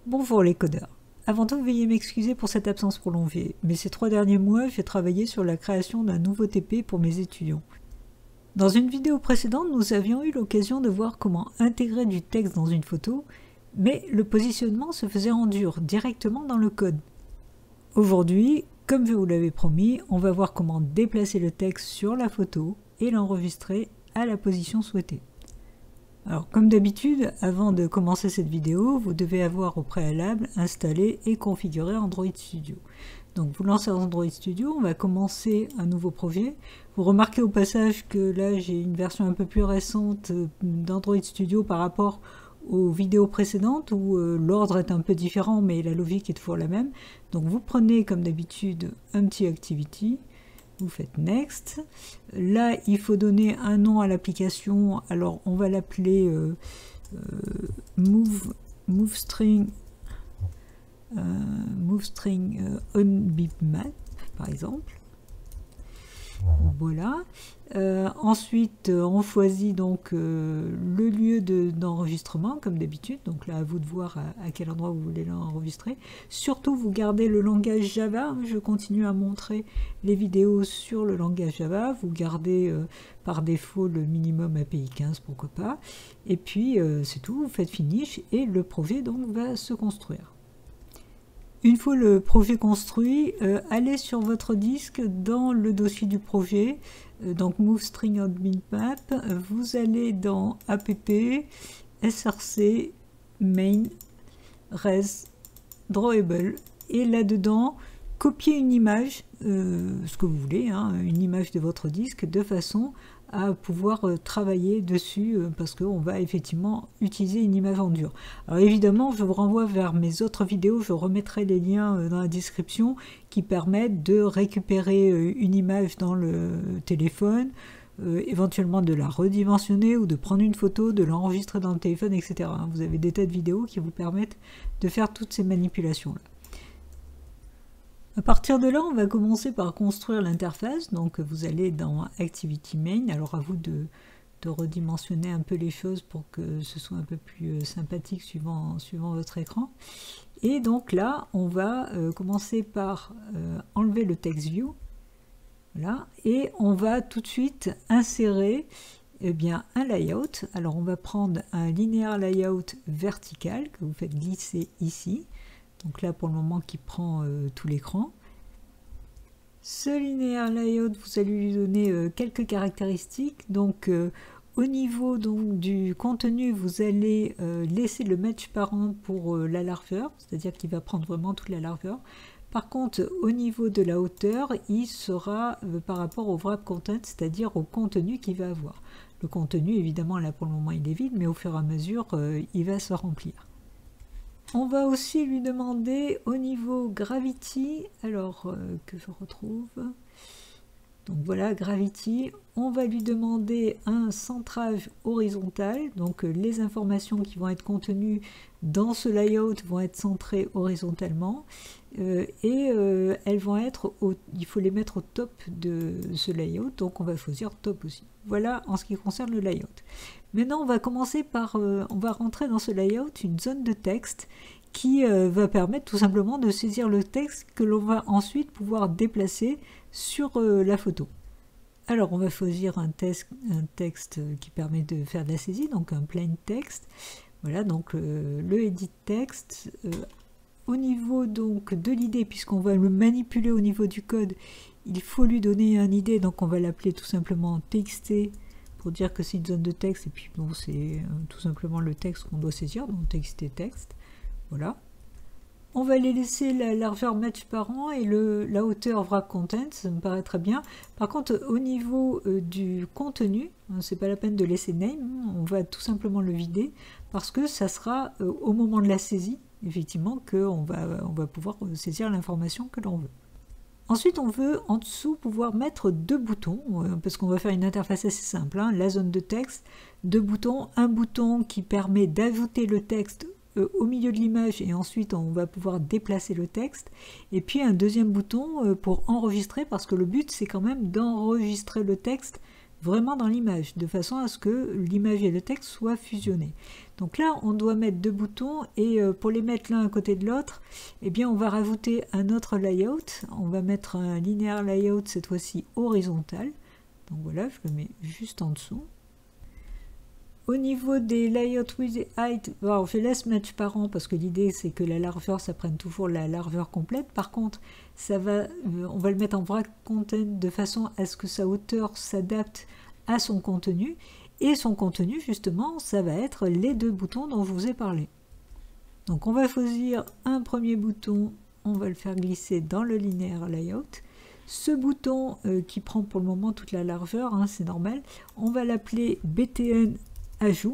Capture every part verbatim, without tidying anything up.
Bonjour les codeurs. Avant tout, veuillez m'excuser pour cette absence prolongée, mais ces trois derniers mois, j'ai travaillé sur la création d'un nouveau T P pour mes étudiants. Dans une vidéo précédente, nous avions eu l'occasion de voir comment intégrer du texte dans une photo, mais le positionnement se faisait en dur, directement dans le code. Aujourd'hui, comme je vous l'avais promis, on va voir comment déplacer le texte sur la photo et l'enregistrer à la position souhaitée. Alors, comme d'habitude, avant de commencer cette vidéo, vous devez avoir au préalable installé et configuré Android Studio. Donc, vous lancez Android Studio, on va commencer un nouveau projet. Vous remarquez au passage que là, j'ai une version un peu plus récente d'Android Studio par rapport aux vidéos précédentes où euh, l'ordre est un peu différent, mais la logique est toujours la même. Donc, vous prenez, comme d'habitude, un petit Activity. Vous faites Next. Là, il faut donner un nom à l'application. Alors, on va l'appeler euh, euh, Move, Move String, euh, Move String euh, on Bitmap, par exemple. Voilà. Euh, ensuite, euh, on choisit donc euh, le lieu d'enregistrement, comme d'habitude. Donc là, à vous de voir à, à quel endroit vous voulez l'enregistrer. Surtout, vous gardez le langage Java. Je continue à montrer les vidéos sur le langage Java. Vous gardez euh, par défaut le minimum A P I quinze, pourquoi pas. Et puis, euh, c'est tout. Vous faites Finish et le projet donc va se construire. Une fois le projet construit, euh, allez sur votre disque dans le dossier du projet, euh, donc Move String on Bitmap, vous allez dans App, Src, Main, Res, Drawable, et là-dedans, copiez une image, euh, ce que vous voulez, hein, une image de votre disque, de façon à pouvoir euh, travailler dessus euh, parce qu'on va effectivement utiliser une image en dur. Alors évidemment, je vous renvoie vers mes autres vidéos, je remettrai les liens euh, dans la description qui permettent de récupérer euh, une image dans le téléphone, euh, éventuellement de la redimensionner ou de prendre une photo, de l'enregistrer dans le téléphone, et cetera. Vous avez des tas de vidéos qui vous permettent de faire toutes ces manipulations-là. À partir de là, on va commencer par construire l'interface. Donc vous allez dans Activity Main. Alors à vous de, de redimensionner un peu les choses pour que ce soit un peu plus sympathique suivant, suivant votre écran. Et donc là, on va euh, commencer par euh, enlever le text view. Voilà. Et on va tout de suite insérer eh bien, un layout. Alors on va prendre un linéaire layout vertical que vous faites glisser ici. Donc là, pour le moment, qui prend euh, tout l'écran. Ce linéaire layout, vous allez lui donner euh, quelques caractéristiques. Donc, euh, au niveau donc, du contenu, vous allez euh, laisser le match parent pour euh, la largeur, c'est-à-dire qu'il va prendre vraiment toute la largeur. Par contre, au niveau de la hauteur, il sera euh, par rapport au wrap content, c'est-à-dire au contenu qu'il va avoir. Le contenu, évidemment, là pour le moment, il est vide, mais au fur et à mesure, euh, il va se remplir. On va aussi lui demander au niveau Gravity, alors euh, que je retrouve, donc voilà Gravity, on va lui demander un centrage horizontal, donc euh, les informations qui vont être contenues dans ce layout vont être centrées horizontalement, euh, et euh, elles vont être, au, il faut les mettre au top de ce layout, donc on va choisir top aussi. Voilà en ce qui concerne le layout. Maintenant, on va commencer par, euh, on va rentrer dans ce layout une zone de texte qui euh, va permettre tout simplement de saisir le texte que l'on va ensuite pouvoir déplacer sur euh, la photo. Alors, on va choisir un, texte, un texte qui permet de faire de la saisie, donc un plain text. Voilà, donc euh, le edit text. Euh, au niveau donc de l'idée, puisqu'on va le manipuler au niveau du code, il faut lui donner une idée, donc on va l'appeler tout simplement txt pour dire que c'est une zone de texte, et puis bon, c'est euh, tout simplement le texte qu'on doit saisir, donc txt text. Voilà. On va les laisser la largeur match parent et le, la hauteur wrap content, ça me paraît très bien. Par contre, au niveau euh, du contenu, hein, c'est pas la peine de laisser name, on va tout simplement le vider, parce que ça sera euh, au moment de la saisie, effectivement, qu'on va, on va pouvoir saisir l'information que l'on veut. Ensuite, on veut en dessous pouvoir mettre deux boutons, parce qu'on va faire une interface assez simple, hein, la zone de texte, deux boutons, un bouton qui permet d'ajouter le texte euh, au milieu de l'image et ensuite on va pouvoir déplacer le texte, et puis un deuxième bouton euh, pour enregistrer, parce que le but c'est quand même d'enregistrer le texte vraiment dans l'image, de façon à ce que l'image et le texte soient fusionnés. Donc là, on doit mettre deux boutons, et pour les mettre l'un à côté de l'autre, eh bien, on va rajouter un autre layout. On va mettre un linéaire layout, cette fois-ci horizontal. Donc voilà, je le mets juste en dessous. Au niveau des layout width et height, alors je laisse match par an parce que l'idée c'est que la largeur ça prenne toujours la largeur complète. Par contre, ça va, on va le mettre en wrap content de façon à ce que sa hauteur s'adapte à son contenu. Et son contenu justement, ça va être les deux boutons dont je vous ai parlé. Donc on va choisir un premier bouton, on va le faire glisser dans le linéaire layout. Ce bouton euh, qui prend pour le moment toute la largeur, hein, c'est normal, on va l'appeler B T N ajout.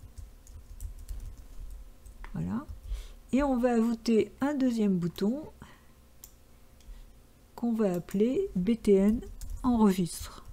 Voilà. Et on va ajouter un deuxième bouton qu'on va appeler B T N enregistre.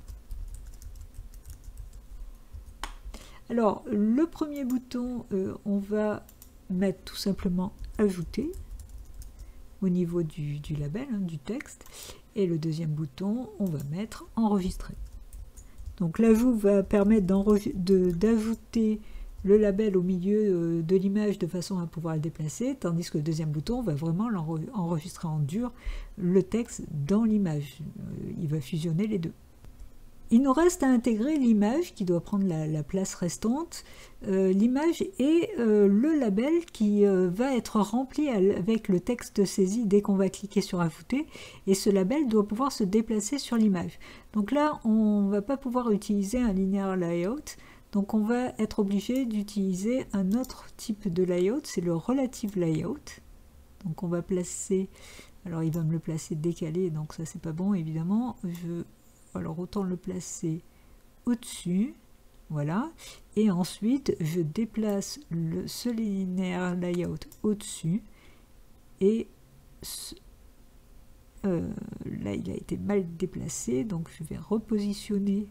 Alors, le premier bouton, euh, on va mettre tout simplement ajouter au niveau du, du label, hein, du texte. Et le deuxième bouton, on va mettre enregistrer. Donc l'ajout va permettre d'ajouter le label au milieu de l'image de façon à pouvoir le déplacer, tandis que le deuxième bouton va vraiment enregistrer en dur le texte dans l'image. Il va fusionner les deux. Il nous reste à intégrer l'image qui doit prendre la, la place restante, euh, l'image et euh, le label qui euh, va être rempli avec le texte saisi dès qu'on va cliquer sur ajouter, et ce label doit pouvoir se déplacer sur l'image. Donc là, on ne va pas pouvoir utiliser un linear layout, donc on va être obligé d'utiliser un autre type de layout, c'est le relative layout. Donc on va placer, alors il va me le placer décalé, donc ça c'est pas bon évidemment, je alors autant le placer au-dessus, voilà, et ensuite je déplace le, ce linéaire layout au-dessus, et ce, euh, là il a été mal déplacé, donc je vais repositionner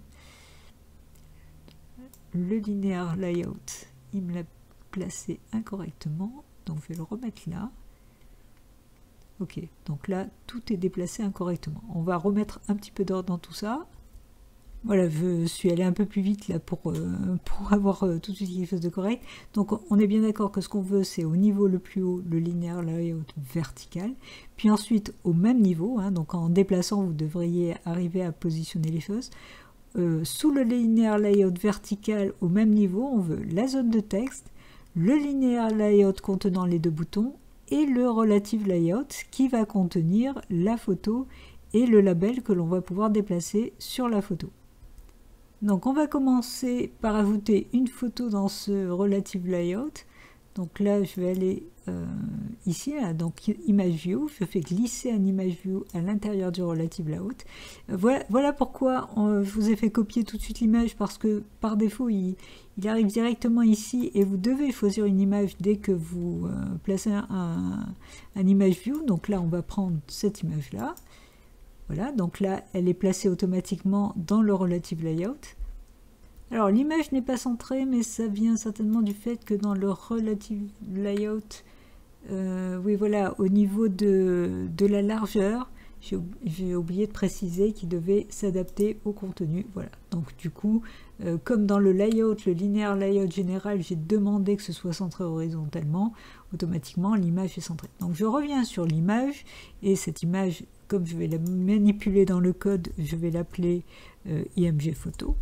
le linéaire layout, il me l'a placé incorrectement, donc je vais le remettre là. Ok, donc là, tout est déplacé incorrectement. On va remettre un petit peu d'ordre dans tout ça. Voilà, je suis allé un peu plus vite là pour, euh, pour avoir euh, tout de suite quelque chose de correct. Donc on est bien d'accord que ce qu'on veut, c'est au niveau le plus haut, le linéaire layout vertical. Puis ensuite, au même niveau, hein, donc en déplaçant, vous devriez arriver à positionner les choses. Euh, sous le linéaire layout vertical, au même niveau, on veut la zone de texte, le linéaire layout contenant les deux boutons, et le relative layout qui va contenir la photo et le label que l'on va pouvoir déplacer sur la photo. Donc on va commencer par ajouter une photo dans ce relative layout. Donc là je vais aller euh, ici, là, donc image view, je fais glisser un image view à l'intérieur du relative layout. Euh, voilà, voilà pourquoi on, je vous ai fait copier tout de suite l'image, parce que par défaut il, il arrive directement ici et vous devez choisir une image dès que vous euh, placez un, un, un image view. Donc là on va prendre cette image là. Voilà, donc là elle est placée automatiquement dans le relative layout. Alors l'image n'est pas centrée, mais ça vient certainement du fait que dans le relative layout, euh, oui voilà, au niveau de, de la largeur, j'ai oublié de préciser qu'il devait s'adapter au contenu. Voilà, donc du coup, euh, comme dans le layout, le linéaire layout général, j'ai demandé que ce soit centré horizontalement, automatiquement l'image est centrée. Donc je reviens sur l'image, et cette image, comme je vais la manipuler dans le code, je vais l'appeler euh, I M G photo.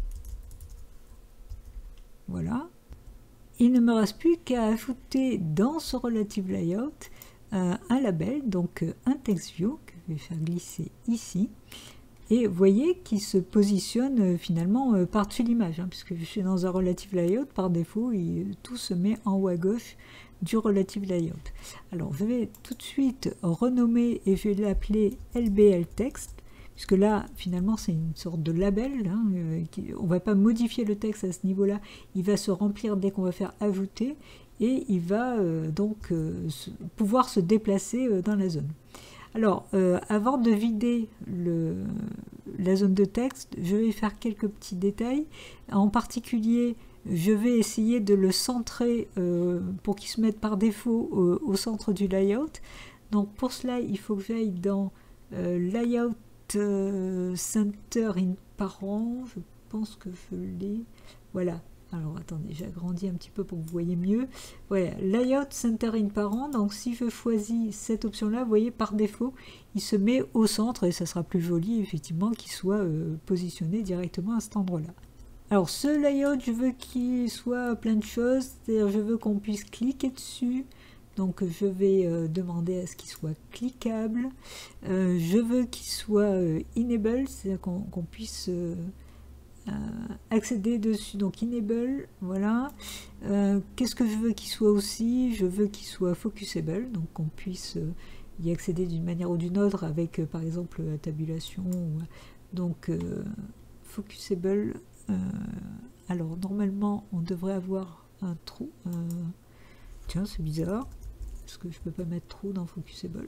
Voilà. Il ne me reste plus qu'à ajouter dans ce relative layout euh, un label, donc euh, un text view, que je vais faire glisser ici. Et vous voyez qu'il se positionne euh, finalement euh, par-dessus l'image, hein, puisque je suis dans un relative layout, par défaut, il, tout se met en haut à gauche du relative layout. Alors je vais tout de suite renommer et je vais l'appeler L B L text, puisque là, finalement, c'est une sorte de label. Hein, euh, qui, on ne va pas modifier le texte à ce niveau-là. Il va se remplir dès qu'on va faire ajouter, et il va euh, donc euh, se, pouvoir se déplacer euh, dans la zone. Alors, euh, avant de vider le, la zone de texte, je vais faire quelques petits détails. En particulier, je vais essayer de le centrer euh, pour qu'il se mette par défaut euh, au centre du layout. Donc, pour cela, il faut que j'aille dans euh, Layout Euh, center in parent, je pense que je l'ai. Voilà. Alors attendez, j'agrandis un petit peu pour que vous voyez mieux. Voilà, Layout Center in Parent. Donc si je choisis cette option-là, vous voyez par défaut, il se met au centre et ça sera plus joli effectivement qu'il soit euh, positionné directement à cet endroit-là. Alors ce layout, je veux qu'il soit plein de choses, c'est-à-dire je veux qu'on puisse cliquer dessus. Donc je vais euh, demander à ce qu'il soit cliquable. Euh, je veux qu'il soit euh, enable, c'est-à-dire qu'on qu'on puisse euh, euh, accéder dessus. Donc enable, voilà. Euh, Qu'est-ce que je veux qu'il soit aussi? Je veux qu'il soit focusable, donc qu'on puisse euh, y accéder d'une manière ou d'une autre avec euh, par exemple la tabulation. Ou, donc euh, focusable. Euh, alors normalement on devrait avoir un trou. Euh, tiens, c'est bizarre. Parce que je peux pas mettre trou dans Focusable.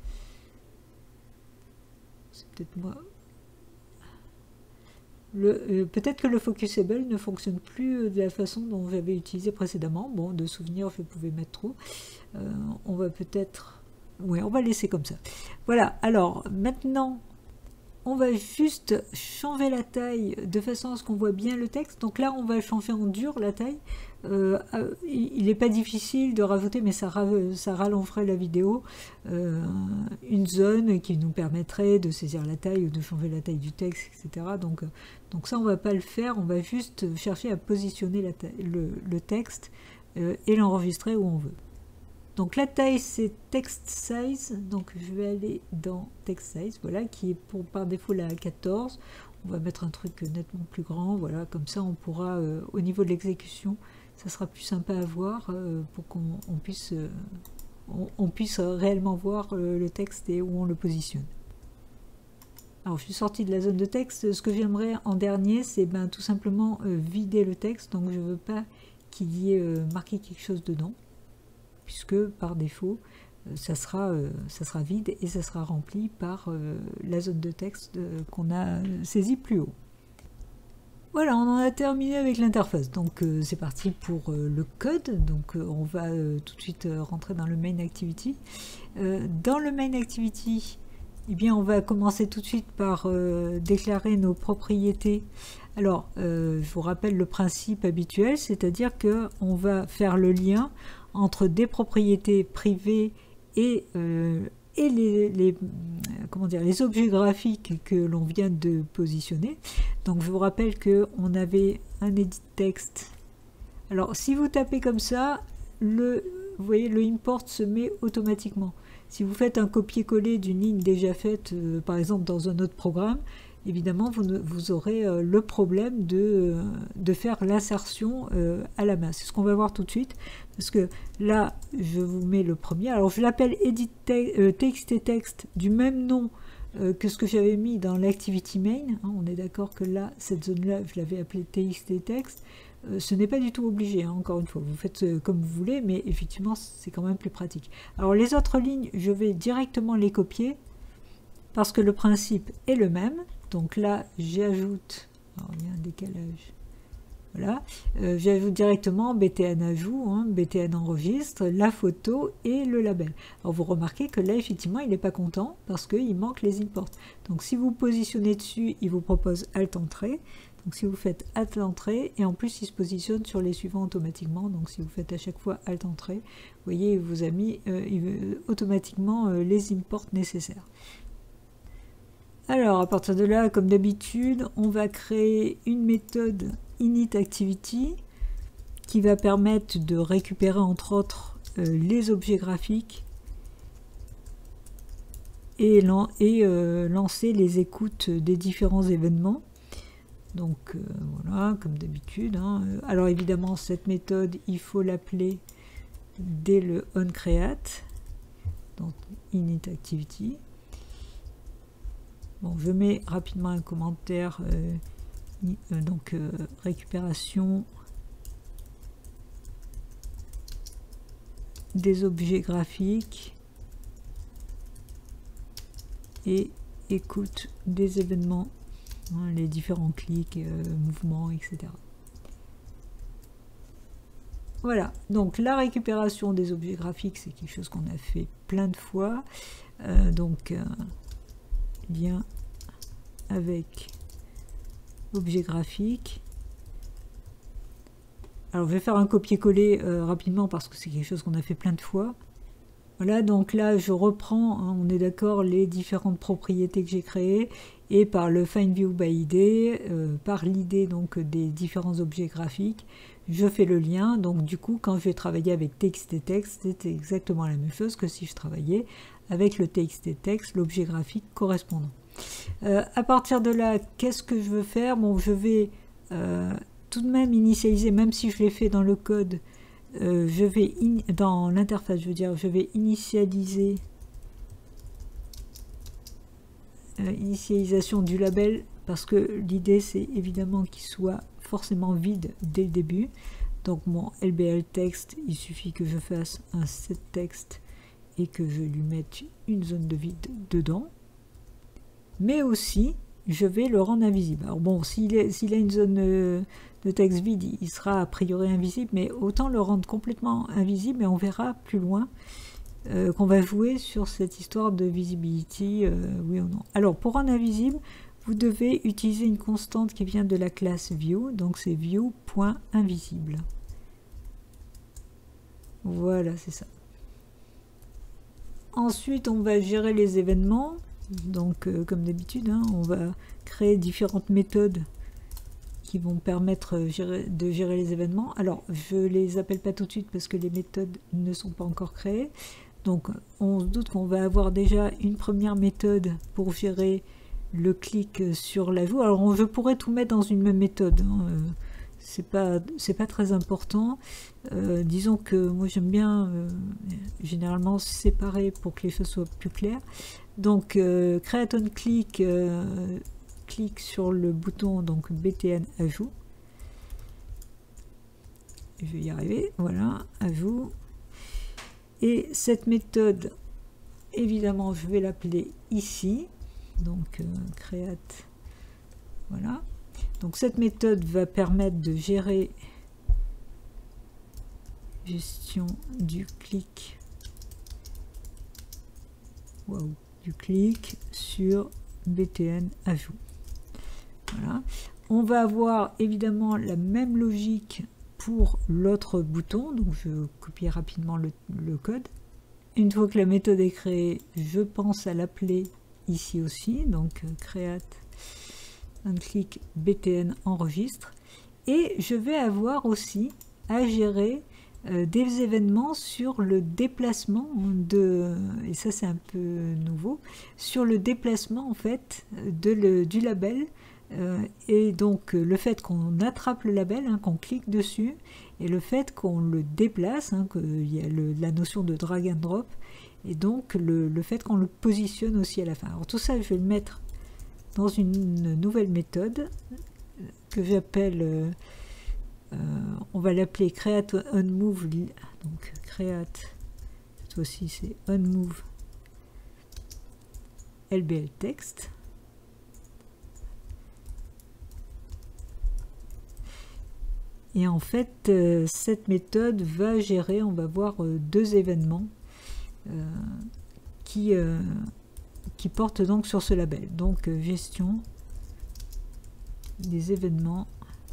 C'est peut-être moi. Euh, peut-être que le Focusable ne fonctionne plus de la façon dont j'avais utilisé précédemment. Bon, de souvenir, je pouvais mettre trou. Euh, on va peut-être... Oui, on va laisser comme ça. Voilà, alors maintenant, on va juste changer la taille de façon à ce qu'on voit bien le texte. Donc là, on va changer en dur la taille. Euh, il n'est pas difficile de rajouter, mais ça, ça rallongerait la vidéo, euh, une zone qui nous permettrait de saisir la taille ou de changer la taille du texte, et cetera. Donc, donc ça, on ne va pas le faire. On va juste chercher à positionner la taille, le, le texte euh, et l'enregistrer où on veut. Donc la taille c'est text size, donc je vais aller dans text size, voilà, qui est pour, par défaut la quatorze. On va mettre un truc nettement plus grand, voilà, comme ça on pourra, euh, au niveau de l'exécution, ça sera plus sympa à voir euh, pour qu'on on puisse, euh, on, on puisse réellement voir euh, le texte et où on le positionne. Alors je suis sortie de la zone de texte, ce que j'aimerais en dernier c'est ben, tout simplement euh, vider le texte, donc je ne veux pas qu'il y ait euh, marqué quelque chose dedans, puisque par défaut, euh, ça, sera, euh, ça sera vide et ça sera rempli par euh, la zone de texte euh, qu'on a saisie plus haut. Voilà, on en a terminé avec l'interface. Donc euh, c'est parti pour euh, le code. Donc euh, on va euh, tout de suite euh, rentrer dans le main activity. Euh, dans le main activity, eh bien, on va commencer tout de suite par euh, déclarer nos propriétés. Alors, euh, je vous rappelle le principe habituel, c'est-à-dire qu'on va faire le lien entre des propriétés privées et, euh, et les, les, comment dire, les objets graphiques que l'on vient de positionner. Donc je vous rappelle qu'on avait un edit texte. Alors si vous tapez comme ça, le, vous voyez, le import se met automatiquement. Si vous faites un copier-coller d'une ligne déjà faite, euh, par exemple dans un autre programme, évidemment, vous, vous aurez euh, le problème de, euh, de faire l'insertion euh, à la main. C'est ce qu'on va voir tout de suite, parce que là, je vous mets le premier. Alors, je l'appelle edit te euh, txt text du même nom euh, que ce que j'avais mis dans l'activity main. Hein, on est d'accord que là, cette zone-là, je l'avais appelée txt text. Euh, ce n'est pas du tout obligé, hein, encore une fois. Vous faites euh, comme vous voulez, mais effectivement, c'est quand même plus pratique. Alors, les autres lignes, je vais directement les copier, parce que le principe est le même. Donc là, j'ajoute, alors il y a un décalage, voilà, euh, j'ajoute directement B T N ajout, hein, B T N enregistre, la photo et le label. Alors vous remarquez que là, effectivement, il n'est pas content parce qu'il manque les imports. Donc si vous positionnez dessus, il vous propose Alt Entrée. Donc si vous faites Alt Entrée, et en plus il se positionne sur les suivants automatiquement. Donc si vous faites à chaque fois Alt Entrée, vous voyez, il vous a mis euh, il veut, automatiquement euh, les imports nécessaires. Alors, à partir de là, comme d'habitude, on va créer une méthode initActivity qui va permettre de récupérer, entre autres, euh, les objets graphiques et, lan et euh, lancer les écoutes des différents événements. Donc, euh, voilà, comme d'habitude. Hein. Alors, évidemment, cette méthode, il faut l'appeler dès le onCreate, donc initActivity. Bon, je mets rapidement un commentaire, euh, euh, donc euh, récupération des objets graphiques et écoute des événements, hein, les différents clics, euh, mouvements, et cetera. Voilà, donc la récupération des objets graphiques, c'est quelque chose qu'on a fait plein de fois. Euh, donc, euh, lien avec objet graphique. Alors je vais faire un copier-coller euh, rapidement parce que c'est quelque chose qu'on a fait plein de fois. Voilà, donc là je reprends, hein, on est d'accord, les différentes propriétés que j'ai créées, et par le Find View by I D, euh, par l'I D donc des différents objets graphiques, je fais le lien. Donc du coup, quand je vais travailler avec T X T texte, c'est exactement la même chose que si je travaillais avec le T X T texte, l'objet graphique correspondant. Euh, à partir de là, qu'est-ce que je veux faire? Bon, je vais euh, tout de même initialiser, même si je l'ai fait dans le code, euh, je vais in, dans l'interface, je veux dire, je vais initialiser euh, initialisation du label, parce que l'idée c'est évidemment qu'il soit forcément vide dès le début. Donc mon L B L texte, il suffit que je fasse un set texte et que je lui mette une zone de vide dedans. Mais aussi, je vais le rendre invisible. Alors bon, s'il s'il a une zone de texte vide, il sera a priori invisible, mais autant le rendre complètement invisible, et on verra plus loin euh, qu'on va jouer sur cette histoire de visibility, euh, oui ou non. Alors, pour rendre invisible, vous devez utiliser une constante qui vient de la classe view, donc c'est view.invisible. Voilà, c'est ça. Ensuite, on va gérer les événements. Donc, euh, comme d'habitude, hein, on va créer différentes méthodes qui vont permettre euh, gérer, de gérer les événements. Alors, je ne les appelle pas tout de suite parce que les méthodes ne sont pas encore créées. Donc, on se doute qu'on va avoir déjà une première méthode pour gérer le clic sur l'ajout. Alors, je pourrais tout mettre dans une même méthode. Hein, euh, c'est pas, c'est pas très important. Euh, disons que moi, j'aime bien euh, généralement séparer pour que les choses soient plus claires. Donc, euh, create on click, euh, clique sur le bouton donc B T N ajout. Je vais y arriver. Voilà, ajout. Et cette méthode, évidemment, je vais l'appeler ici. Donc, euh, create. Voilà. Donc, cette méthode va permettre de gérer gestion du clic. Wow. Du clic sur B T N ajout. Voilà. On va avoir évidemment la même logique pour l'autre bouton. Donc je copie rapidement le, le code. Une fois que la méthode est créée, je pense à l'appeler ici aussi. Donc create un clic B T N enregistre. Et je vais avoir aussi à gérer Euh, des événements sur le déplacement de, et ça c'est un peu nouveau, sur le déplacement en fait de le, du label, euh, et donc le fait qu'on attrape le label, hein, qu'on clique dessus, et le fait qu'on le déplace, hein, qu'il y a le, la notion de drag and drop, et donc le, le fait qu'on le positionne aussi à la fin. Alors tout ça je vais le mettre dans une nouvelle méthode que j'appelle euh, Euh, on va l'appeler create onMove, donc create, cette fois-ci c'est onMove L B L text. Et en fait, euh, cette méthode va gérer, on va voir euh, deux événements euh, qui, euh, qui portent donc sur ce label. Donc euh, gestion des événements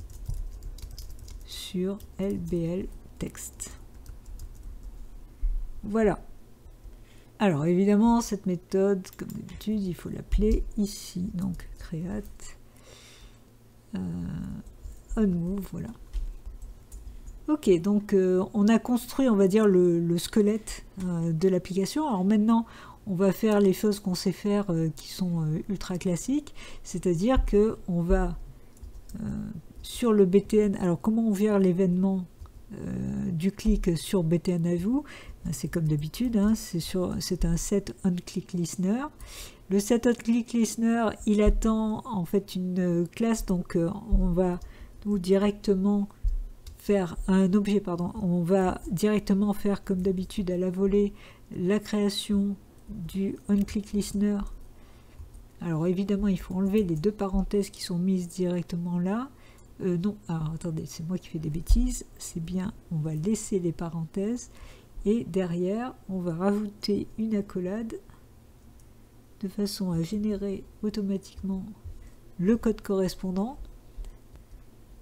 sur L B L texte. Voilà. Alors évidemment cette méthode, comme d'habitude, il faut l'appeler ici. Donc create euh, onMove, voilà. Ok, donc euh, on a construit, on va dire, le, le squelette euh, de l'application. Alors maintenant, on va faire les choses qu'on sait faire euh, qui sont euh, ultra classiques, c'est-à-dire que on va euh, sur le B T N, alors comment on gère l'événement euh, du clic sur B T N ajout? C'est comme d'habitude, hein, c'est un set onClick listener. Le set onClick listener, il attend en fait une classe, donc euh, on va nous directement faire un objet, pardon, on va directement faire comme d'habitude à la volée la création du onClick listener. Alors évidemment, il faut enlever les deux parenthèses qui sont mises directement là. Euh, non, alors attendez, c'est moi qui fais des bêtises, c'est bien, on va laisser les parenthèses et derrière on va rajouter une accolade de façon à générer automatiquement le code correspondant.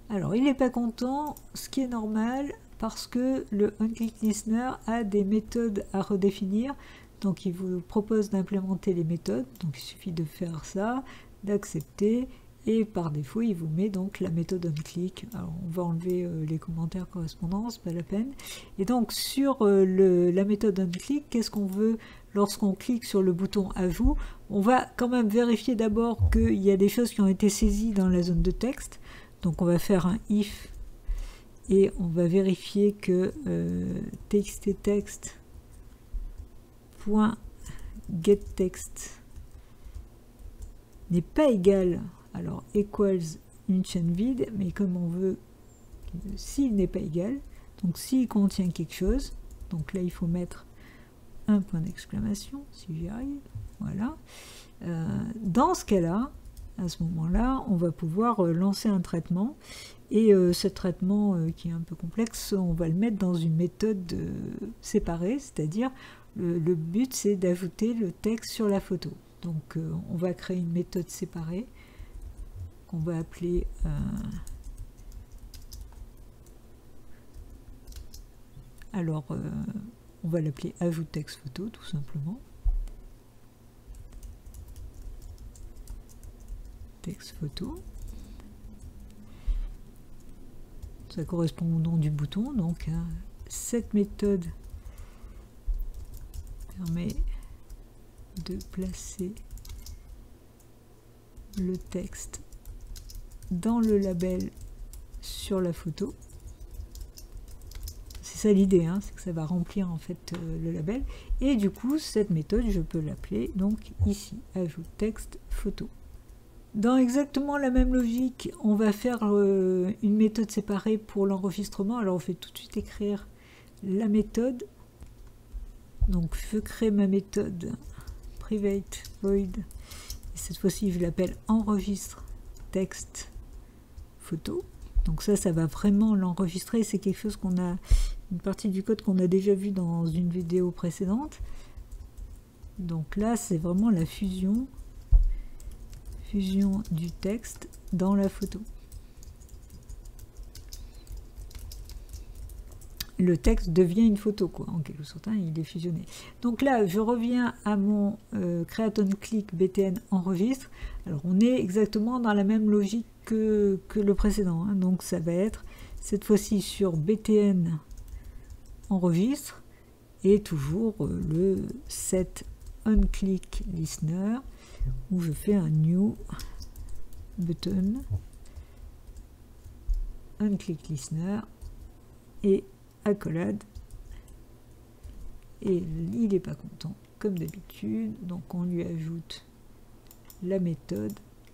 Alors, il n'est pas content, ce qui est normal, parce que le onClickListener a des méthodes à redéfinir. Donc, il vous propose d'implémenter les méthodes. Donc, il suffit de faire ça, d'accepter. Et par défaut, il vous met donc la méthode onClick. Alors, on va enlever euh, les commentaires correspondants, c'est pas la peine. Et donc, sur euh, le, la méthode onClick, qu'est-ce qu'on veut lorsqu'on clique sur le bouton Ajout? On va quand même vérifier d'abord qu'il y a des choses qui ont été saisies dans la zone de texte. Donc, on va faire un if et on va vérifier que euh, txttext.getText n'est pas égal, alors equals une chaîne vide, mais comme on veut, s'il n'est pas égal, donc s'il contient quelque chose, donc là il faut mettre un point d'exclamation, si j'y arrive, voilà. Euh, dans ce cas-là, à ce moment-là, on va pouvoir euh, lancer un traitement, et euh, ce traitement euh, qui est un peu complexe, on va le mettre dans une méthode euh, séparée, c'est-à-dire le, le but c'est d'ajouter le texte sur la photo. Donc euh, on va créer une méthode séparée qu'on va appeler euh, alors euh, on va l'appeler ajout texte photo tout simplement. Texte photo. Ça correspond au nom du bouton, donc hein, cette méthode permet de placer le texte dans le label sur la photo. C'est ça l'idée, hein, c'est que ça va remplir en fait euh, le label. Et du coup, cette méthode, je peux l'appeler donc ici, ajout texte photo. Dans exactement la même logique, on va faire euh, une méthode séparée pour l'enregistrement. Alors on fait tout de suite écrire la méthode. Donc je crée ma méthode private void. Et cette fois-ci, je l'appelle enregistre texte photo. Donc ça, ça va vraiment l'enregistrer. C'est quelque chose qu'on a, une partie du code qu'on a déjà vu dans une vidéo précédente. Donc là, c'est vraiment la fusion. fusion du texte dans la photo. Le texte devient une photo, quoi, en quelque sorte, hein, il est fusionné. Donc là, je reviens à mon euh, create-onClick btn enregistre. Alors, on est exactement dans la même logique que, que le précédent. Hein. Donc, ça va être cette fois-ci sur btn enregistre et toujours euh, le set onClick listener où je fais un new button onClick listener et accolade, et il n'est pas content comme d'habitude, donc on lui ajoute la méthode,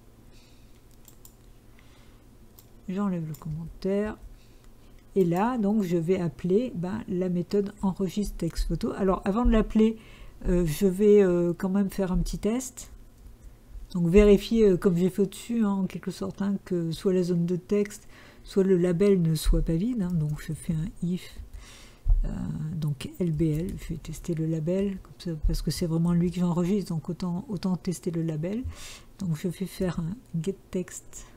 j'enlève le commentaire et là donc je vais appeler ben, la méthode enregistre texte photo. Alors avant de l'appeler, euh, je vais euh, quand même faire un petit test. Donc vérifier, euh, comme j'ai fait au-dessus, hein, en quelque sorte, hein, que soit la zone de texte, soit le label ne soit pas vide. Hein, donc je fais un if, euh, donc L B L, je vais tester le label, comme ça, parce que c'est vraiment lui que j'enregistre, donc autant, autant tester le label. Donc je vais faire un get text.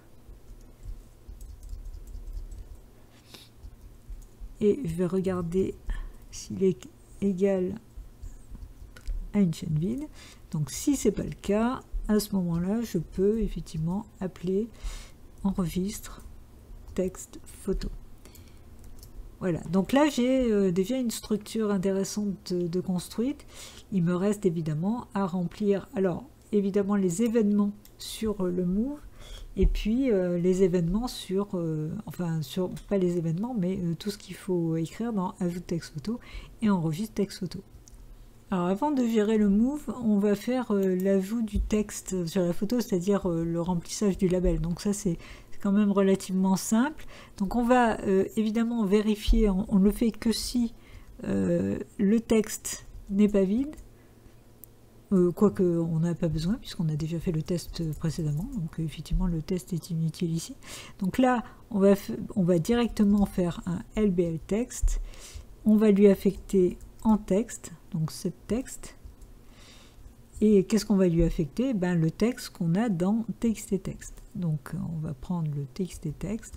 Et je vais regarder s'il est égal à une chaîne vide. Donc si ce n'est pas le cas, à ce moment-là, je peux effectivement appeler enregistre texte photo. Voilà, donc là j'ai euh, déjà une structure intéressante de, de construite. Il me reste évidemment à remplir, alors évidemment les événements sur euh, le move, et puis euh, les événements sur, euh, enfin sur, pas les événements, mais euh, tout ce qu'il faut écrire dans ajout texte photo et enregistre texte photo. Alors avant de gérer le move, on va faire euh, l'ajout du texte sur la photo, c'est-à-dire euh, le remplissage du label. Donc ça c'est quand même relativement simple. Donc on va euh, évidemment vérifier, on ne le fait que si euh, le texte n'est pas vide, euh, quoique on n'a pas besoin puisqu'on a déjà fait le test précédemment, donc euh, effectivement le test est inutile ici. Donc là on va, on va directement faire un L B L texte, on va lui affecter en texte, donc ce texte, et qu'est-ce qu'on va lui affecter? Ben, le texte qu'on a dans txttext. Donc on va prendre le txttext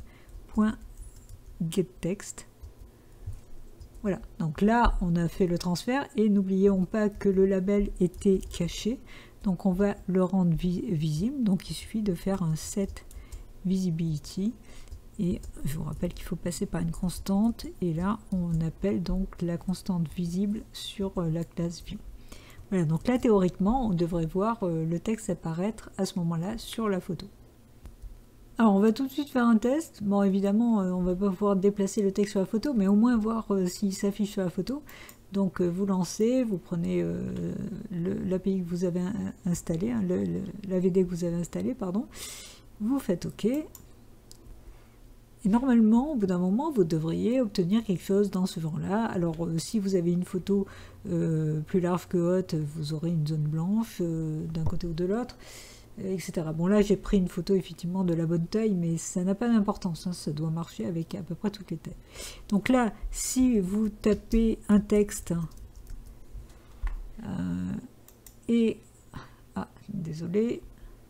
.getText. Voilà, donc là on a fait le transfert et n'oublions pas que le label était caché, donc on va le rendre vi visible, donc il suffit de faire un set visibility et je vous rappelle qu'il faut passer par une constante et là on appelle donc la constante visible sur la classe view. Voilà, donc là théoriquement on devrait voir le texte apparaître à ce moment-là sur la photo. Alors on va tout de suite faire un test. Bon évidemment euh, on va pas pouvoir déplacer le texte sur la photo, mais au moins voir euh, s'il s'affiche sur la photo. Donc euh, vous lancez, vous prenez euh, l'A P I que vous avez in installé, hein, l'A V D que vous avez installé, pardon. Vous faites OK. Et normalement, au bout d'un moment, vous devriez obtenir quelque chose dans ce genre-là. Alors euh, si vous avez une photo euh, plus large que haute, vous aurez une zone blanche euh, d'un côté ou de l'autre, et cetera. Bon là j'ai pris une photo effectivement de la bonne taille, mais ça n'a pas d'importance, hein, ça doit marcher avec à peu près toutes les tailles. Donc là, si vous tapez un texte euh, et ah désolé,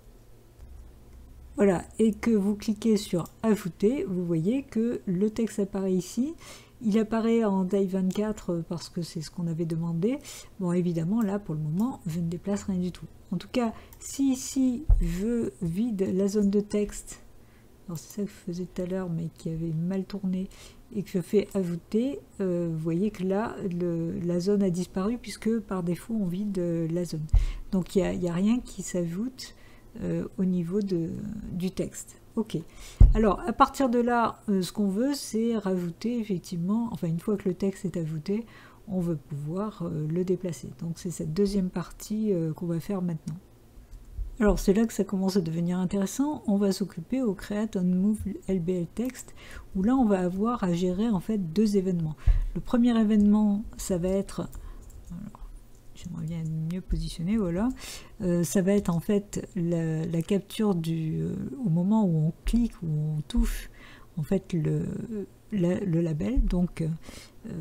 voilà, et que vous cliquez sur ajouter, vous voyez que le texte apparaît ici. Il apparaît en taille vingt-quatre parce que c'est ce qu'on avait demandé. Bon, évidemment, là, pour le moment, je ne déplace rien du tout. En tout cas, si ici, je vide la zone de texte, alors c'est ça que je faisais tout à l'heure, mais qui avait mal tourné, et que je fais ajouter, euh, vous voyez que là, le, la zone a disparu, puisque par défaut, on vide la zone. Donc, il n'y a, a rien qui s'ajoute euh, au niveau de, du texte. Ok, alors à partir de là, euh, ce qu'on veut, c'est rajouter effectivement, enfin une fois que le texte est ajouté, on veut pouvoir euh, le déplacer. Donc c'est cette deuxième partie euh, qu'on va faire maintenant. Alors c'est là que ça commence à devenir intéressant. On va s'occuper au Create on Move L B L Text, où là on va avoir à gérer en fait deux événements. Le premier événement, ça va être... Alors, j'aimerais bien être mieux positionné, voilà. Euh, ça va être en fait la, la capture du, euh, au moment où on clique, où on touche en fait le, la, le label. Donc, euh,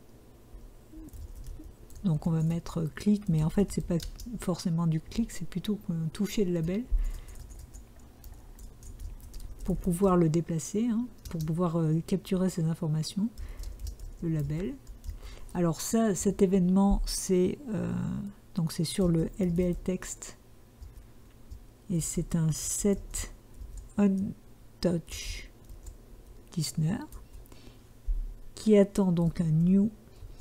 donc on va mettre clic, mais en fait c'est pas forcément du clic, c'est plutôt toucher le label pour pouvoir le déplacer, hein, pour pouvoir euh, capturer ces informations, le label. Alors ça, cet événement, c'est euh, donc c'est sur le L B L Text et c'est un set on touch listener qui attend donc un new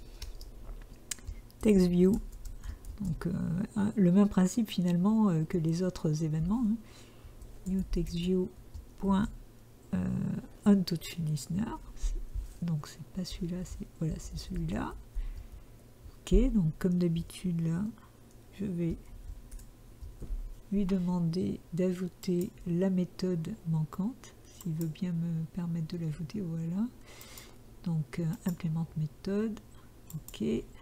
text view, donc euh, un, le même principe finalement euh, que les autres événements, hein. New text view point euh, on touch listener. Donc c'est pas celui-là, c'est voilà, c'est celui-là. Ok, donc comme d'habitude là, je vais lui demander d'ajouter la méthode manquante, s'il veut bien me permettre de l'ajouter, voilà. Donc euh, implémente méthode, ok.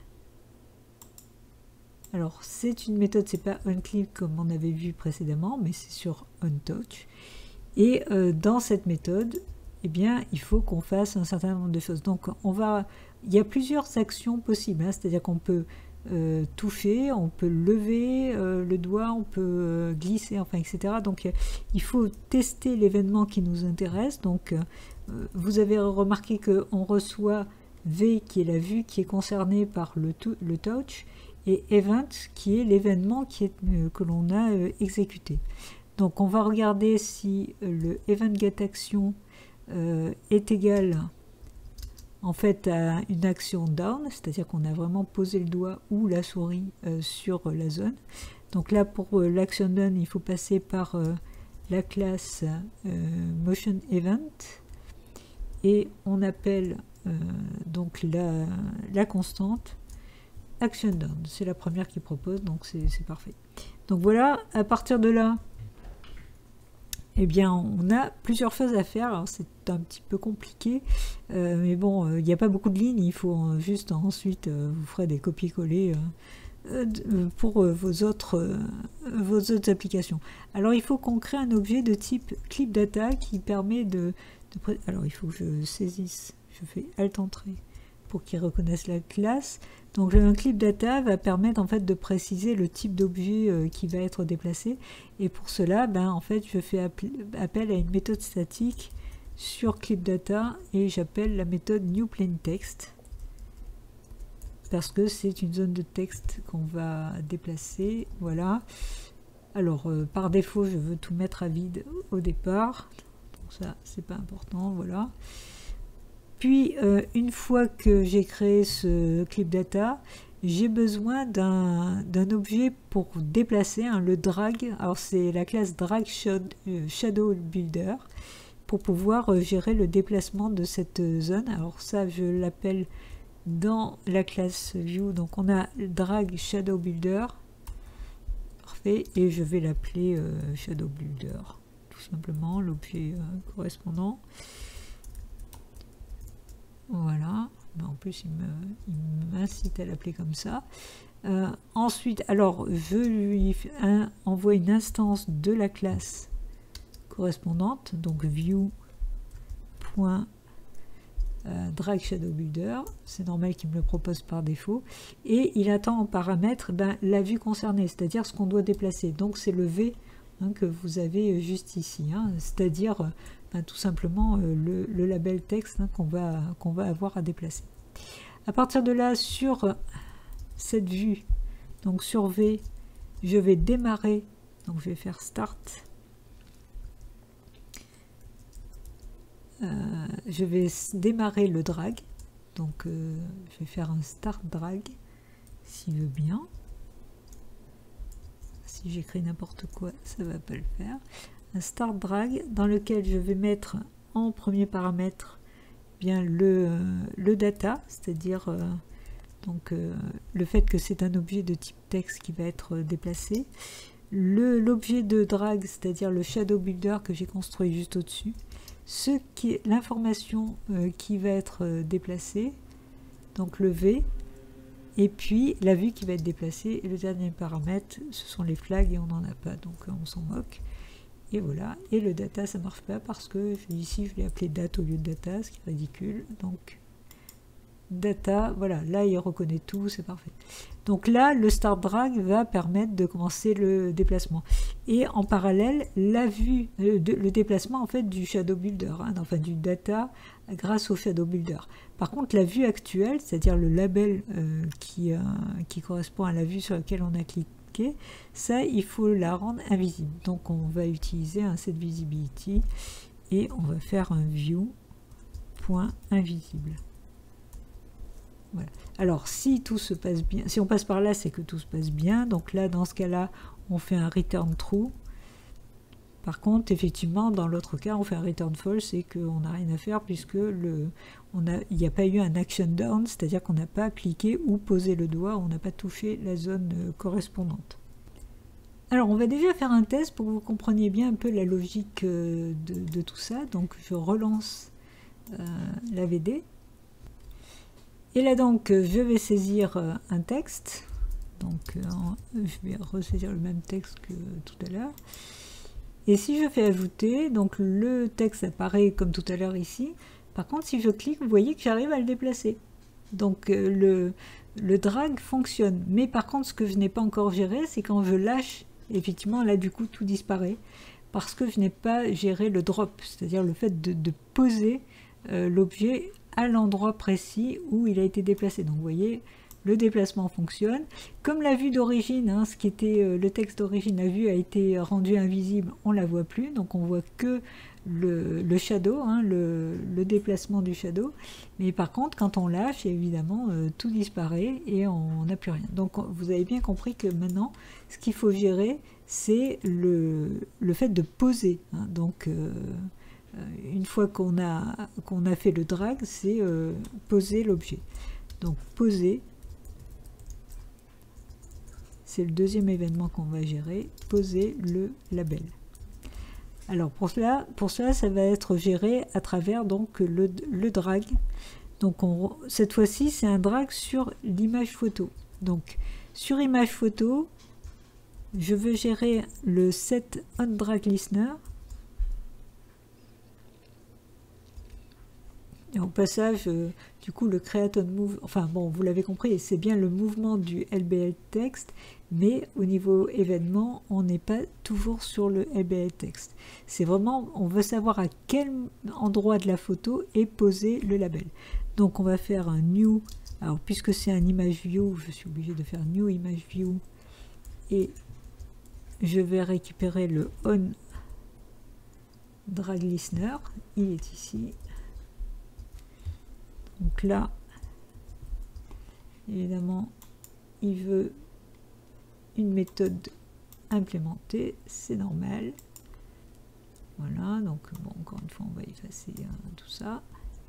Alors c'est une méthode, c'est pas onClick comme on avait vu précédemment, mais c'est sur onTouch. Et euh, dans cette méthode, eh bien, il faut qu'on fasse un certain nombre de choses. Donc, on va, il y a plusieurs actions possibles, hein, c'est-à-dire qu'on peut euh, toucher, on peut lever euh, le doigt, on peut euh, glisser, enfin, et cetera. Donc, il faut tester l'événement qui nous intéresse. Donc, euh, vous avez remarqué qu'on reçoit V, qui est la vue qui est concernée par le, le touch, et Event, qui est l'événement qui est, euh, que l'on a euh, exécuté. Donc, on va regarder si euh, le Event Get Action Euh, est égal en fait à une action down, c'est-à-dire qu'on a vraiment posé le doigt ou la souris euh, sur euh, la zone. Donc là pour euh, l'action down, il faut passer par euh, la classe euh, motion event et on appelle euh, donc la, la constante action down. C'est la première qui propose, donc c'est parfait. Donc voilà, à partir de là, eh bien, on a plusieurs choses à faire. Alors, c'est un petit peu compliqué, euh, mais bon, il euh, n'y a pas beaucoup de lignes. Il faut euh, juste ensuite, euh, vous ferez des copier-coller euh, euh, pour euh, vos, autres, euh, vos autres applications. Alors, il faut qu'on crée un objet de type clip data qui permet de, de... Alors, il faut que je saisisse. Je fais Alt-Entrée pour qu'il reconnaisse la classe. Donc un clip data va permettre en fait de préciser le type d'objet euh, qui va être déplacé, et pour cela ben, en fait je fais appel à une méthode statique sur clip data et j'appelle la méthode new plain text parce que c'est une zone de texte qu'on va déplacer. Voilà. Alors euh, par défaut je veux tout mettre à vide au départ, donc ça c'est pas important. Voilà. Puis euh, une fois que j'ai créé ce clip data, j'ai besoin d'un d'un objet pour déplacer, hein, le drag. Alors c'est la classe drag shadow builder pour pouvoir euh, gérer le déplacement de cette zone. Alors ça je l'appelle dans la classe view, donc on a drag shadow builder, parfait, et je vais l'appeler euh, shadow builder tout simplement, l'objet euh, correspondant. Voilà, en plus il m'incite à l'appeler comme ça. Euh, ensuite, alors je lui un, envoie une instance de la classe correspondante, donc view. Euh, drag shadow builder, c'est normal qu'il me le propose par défaut, et il attend en paramètre ben, la vue concernée, c'est-à-dire ce qu'on doit déplacer. Donc c'est le V, hein, que vous avez juste ici, hein, c'est-à-dire ben, tout simplement euh, le, le label texte, hein, qu'on va, qu'on va avoir à déplacer. À partir de là, sur cette vue, donc sur V, je vais démarrer, donc je vais faire start. Euh, je vais démarrer le drag, donc euh, je vais faire un start drag s'il veut bien. Si j'écris n'importe quoi, ça va pas le faire. Un start drag dans lequel je vais mettre en premier paramètre bien le, euh, le data, c'est-à-dire euh, donc euh, le fait que c'est un objet de type texte qui va être déplacé, l'objet de drag, c'est-à-dire le shadow builder que j'ai construit juste au-dessus, ce qui est l'information euh, qui va être euh, déplacée, donc le V, et puis la vue qui va être déplacée, et le dernier paramètre ce sont les flags et on n'en a pas, donc euh, on s'en moque. Et voilà, et le data ça marche pas parce que ici je l'ai appelé date au lieu de data, ce qui est ridicule. Donc data, voilà, là il reconnaît tout, c'est parfait. Donc là le start drag va permettre de commencer le déplacement, et en parallèle la vue, le, le déplacement en fait du shadow builder, hein, enfin du data grâce au shadow builder. Par contre la vue actuelle, c'est à dire le label euh, qui, euh, qui correspond à la vue sur laquelle on a cliqué, ça il faut la rendre invisible. Donc on va utiliser un set visibility et on va faire un view.invisible. Voilà. Alors si tout se passe bien, si on passe par là, c'est que tout se passe bien. Donc là, dans ce cas-là, on fait un return true. Par contre, effectivement, dans l'autre cas, on fait un return false et qu'on n'a rien à faire puisque le, on a, il n'y a pas eu un action down, c'est-à-dire qu'on n'a pas cliqué ou posé le doigt, on n'a pas touché la zone correspondante. Alors, on va déjà faire un test pour que vous compreniez bien un peu la logique de, de tout ça. Donc, je relance euh, la V D. Et là donc je vais saisir un texte, donc je vais ressaisir le même texte que tout à l'heure, et si je fais ajouter, donc le texte apparaît comme tout à l'heure ici. Par contre si je clique, vous voyez que j'arrive à le déplacer, donc le, le drag fonctionne. Mais par contre ce que je n'ai pas encore géré, c'est quand je lâche, effectivement là du coup tout disparaît, parce que je n'ai pas géré le drop, c'est-à-dire le fait de, de poser euh, l'objet à l'endroit précis où il a été déplacé. Donc vous voyez, le déplacement fonctionne. Comme la vue d'origine, hein, ce qui était euh, le texte d'origine, la vue a été rendue invisible, on la voit plus, donc on voit que le, le shadow, hein, le, le déplacement du shadow. Mais par contre, quand on lâche, évidemment, euh, tout disparaît et on n'a plus rien. Donc vous avez bien compris que maintenant, ce qu'il faut gérer, c'est le, le fait de poser. Hein, donc euh, une fois qu'on a, qu'on a fait le drag, c'est euh, poser l'objet. Donc poser, c'est le deuxième événement qu'on va gérer, poser le label. Alors pour cela, pour cela, ça va être géré à travers donc le, le drag. Donc on, cette fois-ci, c'est un drag sur l'image photo. Donc sur image photo, je veux gérer le set onDragListener. Et au passage, euh, du coup, le Create on Move, enfin bon, vous l'avez compris, c'est bien le mouvement du L B L Text, mais au niveau événement, on n'est pas toujours sur le L B L Text. C'est vraiment, on veut savoir à quel endroit de la photo est posé le label. Donc on va faire un New, alors puisque c'est un Image View, je suis obligé de faire New Image View, et je vais récupérer le On Drag Listener, il est ici. Donc là, évidemment, il veut une méthode implémentée, c'est normal. Voilà, donc bon, encore une fois, on va effacer hein, tout ça.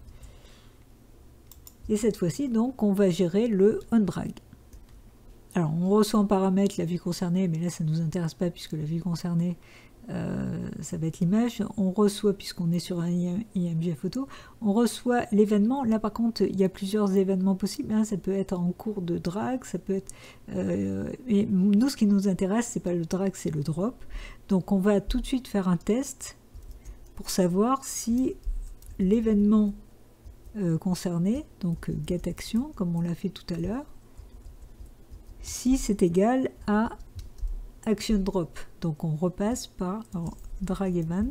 Et cette fois-ci, donc, on va gérer le onDrag. Alors, on reçoit en paramètre la vue concernée, mais là, ça ne nous intéresse pas puisque la vue concernée, Euh, ça va être l'image. On reçoit, puisqu'on est sur un I M G photo, on reçoit l'événement. Là par contre il y a plusieurs événements possibles, hein. Ça peut être en cours de drag, ça peut être euh, et nous ce qui nous intéresse c'est pas le drag, c'est le drop. Donc on va tout de suite faire un test pour savoir si l'événement euh, concerné, donc get action comme on l'a fait tout à l'heure, si c'est égal à action drop. Donc on repasse par alors, drag event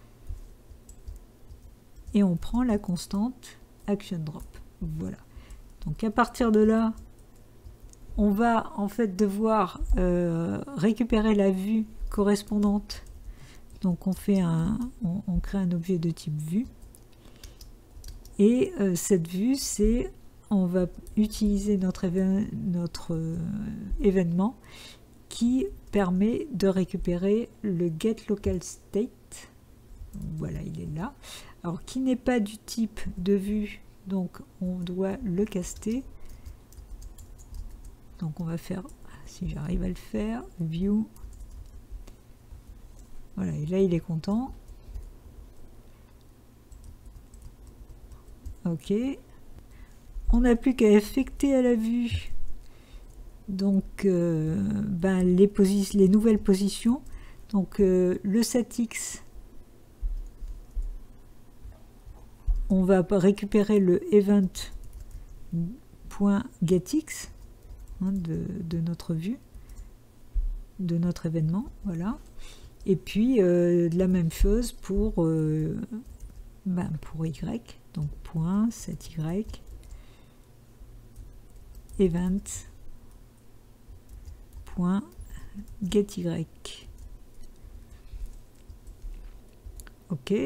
et on prend la constante action drop. Voilà. Donc à partir de là, on va en fait devoir euh, récupérer la vue correspondante. Donc on fait un, on, on crée un objet de type vue et euh, cette vue c'est, on va utiliser notre, éve notre euh, événement qui permet de récupérer le getLocalState. Voilà, il est là. Alors, qui n'est pas du type de vue, donc on doit le caster. Donc, on va faire, si j'arrive à le faire, view. Voilà, et là, il est content. Ok. On n'a plus qu'à affecter à la vue donc euh, ben, les, les nouvelles positions. Donc euh, le setX, on va récupérer le event.getX hein, de, de notre vue, de notre événement, voilà. Et puis euh, la même chose pour euh, ben, pour Y, donc point sept Y event .gety. Ok.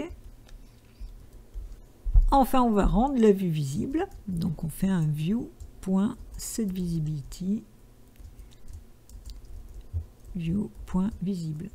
Enfin, on va rendre la vue visible. Donc, on fait un view.setVisibility view.visible.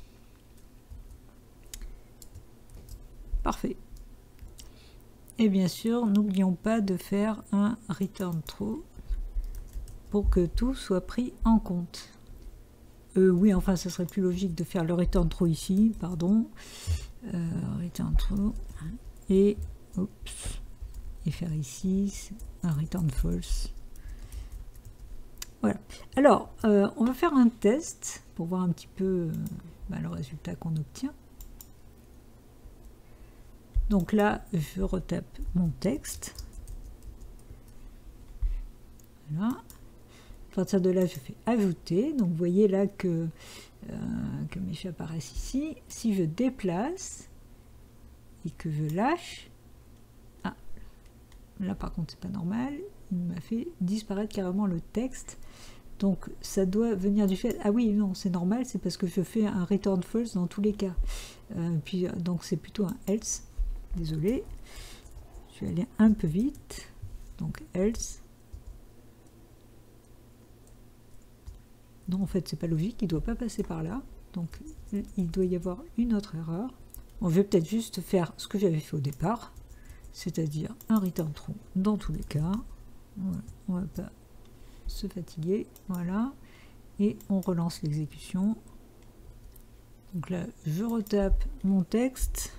Parfait. Et bien sûr, n'oublions pas de faire un return true pour que tout soit pris en compte. Euh, oui, enfin, ce serait plus logique de faire le return true ici, pardon. Euh, return true et, oups, et faire ici un return false. Voilà. Alors, euh, on va faire un test pour voir un petit peu euh, bah, le résultat qu'on obtient. Donc là, je retape mon texte. Voilà. À partir de là, je fais ajouter. Donc, vous voyez là que, euh, que mes fiches apparaissent ici. Si je déplace et que je lâche, ah, là par contre, c'est pas normal. Il m'a fait disparaître carrément le texte. Donc, ça doit venir du fait. Ah oui, non, c'est normal, c'est parce que je fais un return false dans tous les cas. Euh, puis, donc, c'est plutôt un else. Désolé. Je vais aller un peu vite. Donc, else. Non, en fait, c'est pas logique, il ne doit pas passer par là. Donc, il doit y avoir une autre erreur. Bon, je vais peut-être juste faire ce que j'avais fait au départ, c'est-à-dire un return true dans tous les cas. Voilà. On ne va pas se fatiguer. Voilà. Et on relance l'exécution. Donc là, je retape mon texte.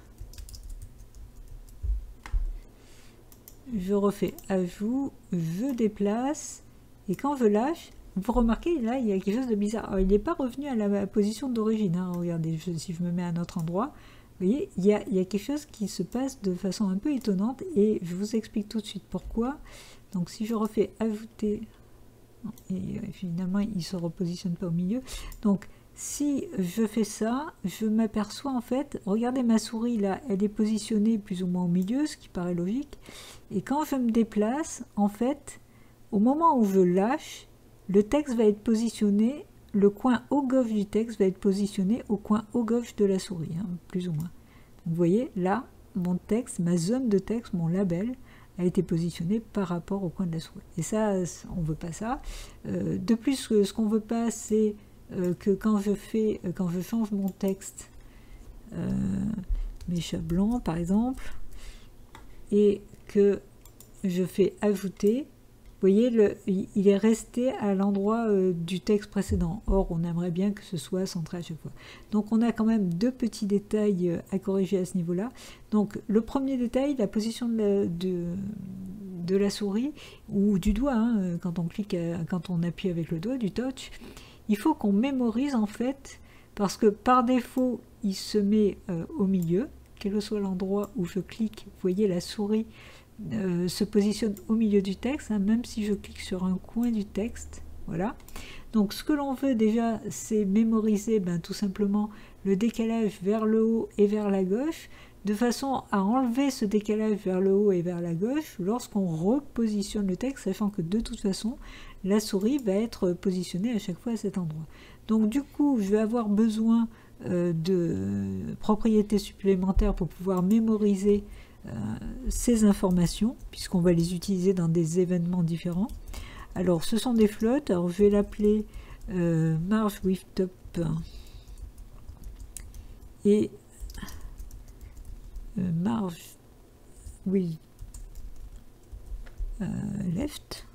Je refais ajout, je déplace. Et quand je lâche, vous remarquez, là, il y a quelque chose de bizarre. Alors, il n'est pas revenu à la position d'origine. Hein. Regardez, je, si je me mets à un autre endroit, Vous voyez, il y a, il y a quelque chose qui se passe de façon un peu étonnante et je vous explique tout de suite pourquoi. Donc si je refais ajouter, et finalement il ne se repositionne pas au milieu. Donc si je fais ça, je m'aperçois en fait, regardez ma souris là, elle est positionnée plus ou moins au milieu, ce qui paraît logique. Et quand je me déplace, en fait, au moment où je lâche, le texte va être positionné, le coin haut gauche du texte va être positionné au coin haut gauche de la souris, hein, plus ou moins. Donc, vous voyez, là, mon texte, ma zone de texte, mon label, a été positionné par rapport au coin de la souris. Et ça, on ne veut pas ça. Euh, de plus, ce qu'on ne veut pas, c'est euh, que quand je fais, euh, quand je change mon texte, euh, mes chats blancs par exemple, et que je fais ajouter, vous voyez, le, il est resté à l'endroit euh, du texte précédent. Or, on aimerait bien que ce soit centré à chaque fois. Donc, on a quand même deux petits détails euh, à corriger à ce niveau-là. Donc, le premier détail, la position de la, de, de la souris, ou du doigt, hein, quand on clique, à, quand on appuie avec le doigt, du touch, il faut qu'on mémorise en fait, parce que par défaut, il se met euh, au milieu, quel que soit l'endroit où je clique, vous voyez la souris Euh, se positionne au milieu du texte, hein, même si je clique sur un coin du texte. Voilà. Donc ce que l'on veut déjà, c'est mémoriser ben, tout simplement le décalage vers le haut et vers la gauche, de façon à enlever ce décalage vers le haut et vers la gauche lorsqu'on repositionne le texte, sachant que de toute façon, la souris va être positionnée à chaque fois à cet endroit. Donc du coup, je vais avoir besoin euh, de propriétés supplémentaires pour pouvoir mémoriser Euh, ces informations, puisqu'on va les utiliser dans des événements différents. Alors, ce sont des flottes. Alors, je vais l'appeler euh, marge with top et euh, marge with euh, left.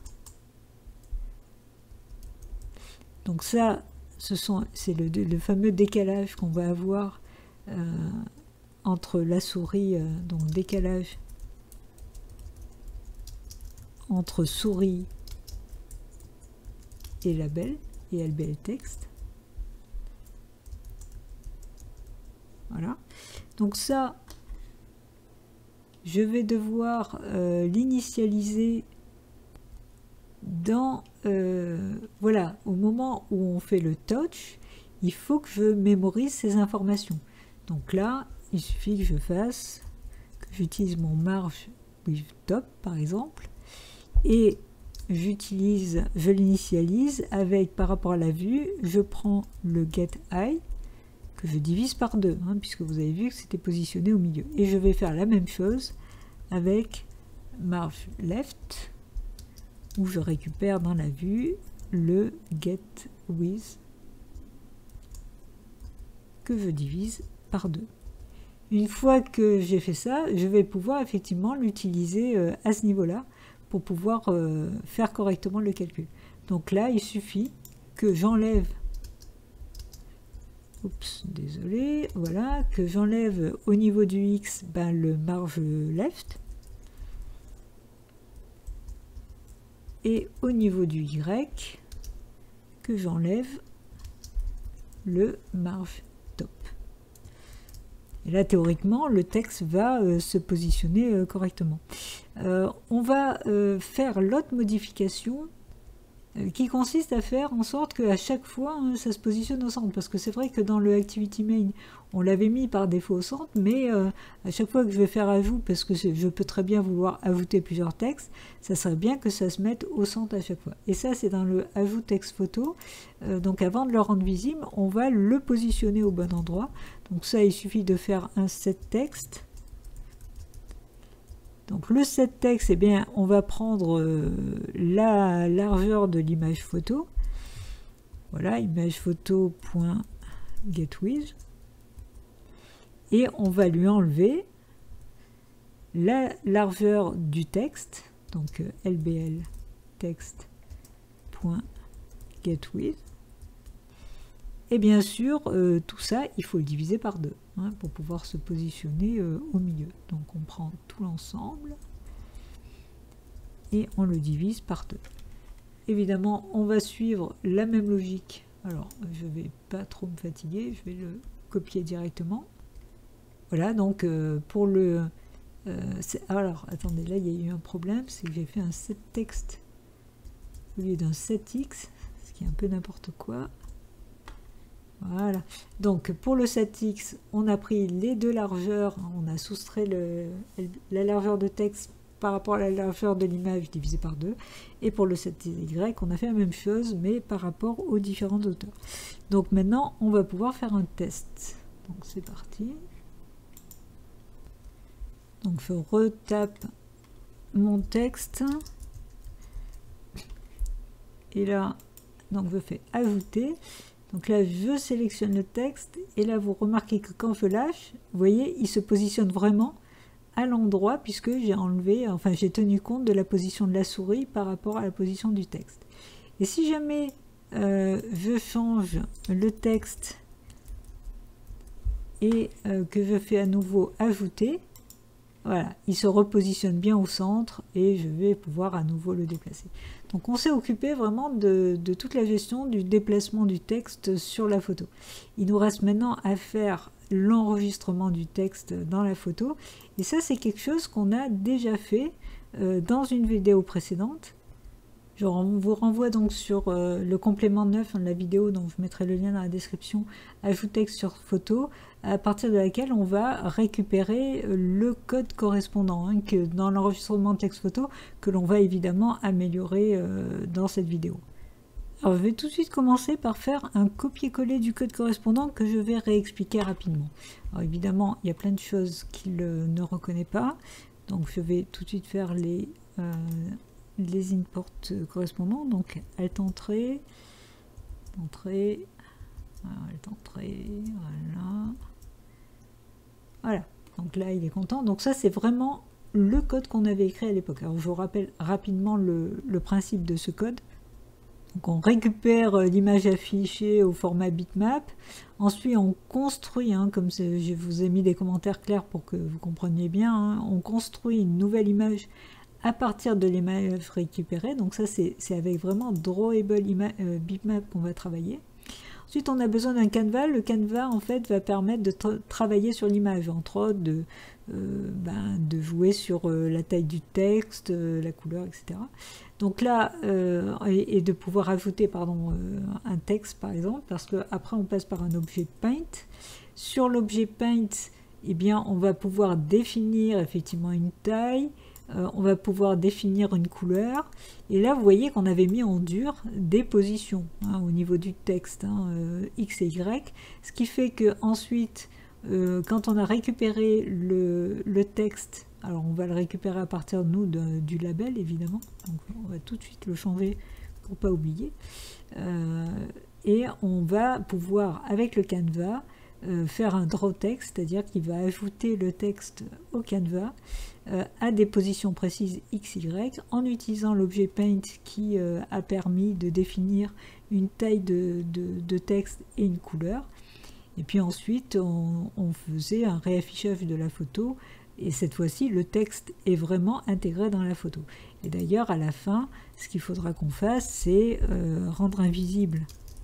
Donc ça, ce sont, c'est le, le fameux décalage qu'on va avoir euh, entre la souris, euh, donc décalage entre souris et label et L B L texte. Voilà. Donc ça, je vais devoir euh, l'initialiser dans euh, voilà, au moment où on fait le touch, il faut que je mémorise ces informations. Donc là, il suffit que je fasse, que j'utilise mon marge with top par exemple, et j'utilise, je l'initialise avec, par rapport à la vue, je prends le get high, que je divise par deux, hein, puisque vous avez vu que c'était positionné au milieu. Et je vais faire la même chose avec marge left, où je récupère dans la vue le get with, que je divise par deux. Une fois que j'ai fait ça, je vais pouvoir effectivement l'utiliser euh, à ce niveau-là pour pouvoir euh, faire correctement le calcul. Donc là, il suffit que j'enlève, oups, désolé, voilà, que j'enlève au niveau du X ben, le marge left, et au niveau du Y, que j'enlève le marge top. Et là, théoriquement, le texte va euh, se positionner euh, correctement. Euh, on va euh, faire l'autre modification euh, qui consiste à faire en sorte qu'à chaque fois, hein, ça se positionne au centre. Parce que c'est vrai que dans le Activity Main, on l'avait mis par défaut au centre, mais euh, à chaque fois que je vais faire ajout, parce que je peux très bien vouloir ajouter plusieurs textes, ça serait bien que ça se mette au centre à chaque fois. Et ça, c'est dans le ajout texte photo. Euh, donc avant de le rendre visible, on va le positionner au bon endroit. Donc ça, il suffit de faire un set texte. Donc le set texte, eh bien, on va prendre euh, la largeur de l'image photo. Voilà, image photo.getWidth. Et on va lui enlever la largeur du texte, donc euh, L B L texte.getWidth. Et bien sûr, euh, tout ça, il faut le diviser par deux, hein, pour pouvoir se positionner euh, au milieu. Donc on prend tout l'ensemble et on le divise par deux. Évidemment, on va suivre la même logique. Alors, je ne vais pas trop me fatiguer, je vais le copier directement. Voilà, donc euh, pour le... Euh, alors, attendez, là, il y a eu un problème, c'est que j'ai fait un set texte au lieu d'un set x, ce qui est un peu n'importe quoi. Voilà, donc pour le set x, on a pris les deux largeurs, on a soustrait le, la largeur de texte par rapport à la largeur de l'image divisé par deux, et pour le set y, on a fait la même chose, mais par rapport aux différentes hauteurs. Donc maintenant, on va pouvoir faire un test. Donc c'est parti. Donc je retape mon texte, et là, donc je fais ajouter. Donc là, je sélectionne le texte, et là, vous remarquez que quand je lâche, vous voyez, il se positionne vraiment à l'endroit, puisque j'ai enlevé, enfin, j'ai tenu compte de la position de la souris par rapport à la position du texte. Et si jamais euh, je change le texte et euh, que je fais à nouveau ajouter, voilà, il se repositionne bien au centre et je vais pouvoir à nouveau le déplacer. Donc on s'est occupé vraiment de, de toute la gestion du déplacement du texte sur la photo. Il nous reste maintenant à faire l'enregistrement du texte dans la photo. Et ça, c'est quelque chose qu'on a déjà fait euh, dans une vidéo précédente. Je vous renvoie donc sur euh, le complément neuf de la vidéo, dont je mettrai le lien dans la description, ajout texte sur photo, à partir de laquelle on va récupérer le code correspondant hein, que dans l'enregistrement de texte photo, que l'on va évidemment améliorer euh, dans cette vidéo. Alors je vais tout de suite commencer par faire un copier-coller du code correspondant que je vais réexpliquer rapidement. Alors évidemment, il y a plein de choses qu'il euh, ne reconnaît pas, donc je vais tout de suite faire les... Euh, les imports correspondants, donc alt entrée, entrée, alt entrée, voilà. Voilà, donc là il est content. Donc ça c'est vraiment le code qu'on avait écrit à l'époque. Alors je vous rappelle rapidement le, le principe de ce code. Donc on récupère l'image affichée au format bitmap, ensuite on construit, hein, comme je vous ai mis des commentaires clairs pour que vous compreniez bien, hein, on construit une nouvelle image à partir de l'image récupérée. Donc ça c'est avec vraiment drawable euh, bitmap qu'on va travailler. Ensuite on a besoin d'un canevas. Le canevas en fait va permettre de tra travailler sur l'image, entre autres de, euh, ben, de jouer sur euh, la taille du texte, euh, la couleur, et cetera. Donc là, euh, et, et de pouvoir ajouter pardon, euh, un texte par exemple, parce qu'après on passe par un objet paint. Sur l'objet paint, eh bien, on va pouvoir définir effectivement une taille. Euh, on va pouvoir définir une couleur, et là vous voyez qu'on avait mis en dur des positions hein, au niveau du texte hein, euh, X et Y, ce qui fait que ensuite euh, quand on a récupéré le, le texte, alors on va le récupérer à partir de nous de, du label évidemment, donc on va tout de suite le changer pour pas oublier, euh, et on va pouvoir avec le canevas euh, faire un draw text, c'est-à-dire qu'il va ajouter le texte au canevas euh, à des positions précises X, Y, en utilisant l'objet paint qui euh, a permis de définir une taille de, de, de texte et une couleur. Et puis ensuite, on, on faisait un réaffichage de la photo, et cette fois-ci, le texte est vraiment intégré dans la photo. Et d'ailleurs, à la fin, ce qu'il faudra qu'on fasse, c'est euh, rendre invisible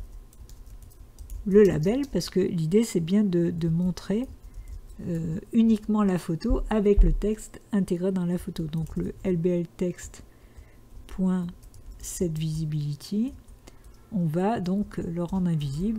le label, parce que l'idée c'est bien de, de montrer euh, uniquement la photo avec le texte intégré dans la photo. Donc le lbl text.setVisibility, on va donc le rendre invisible,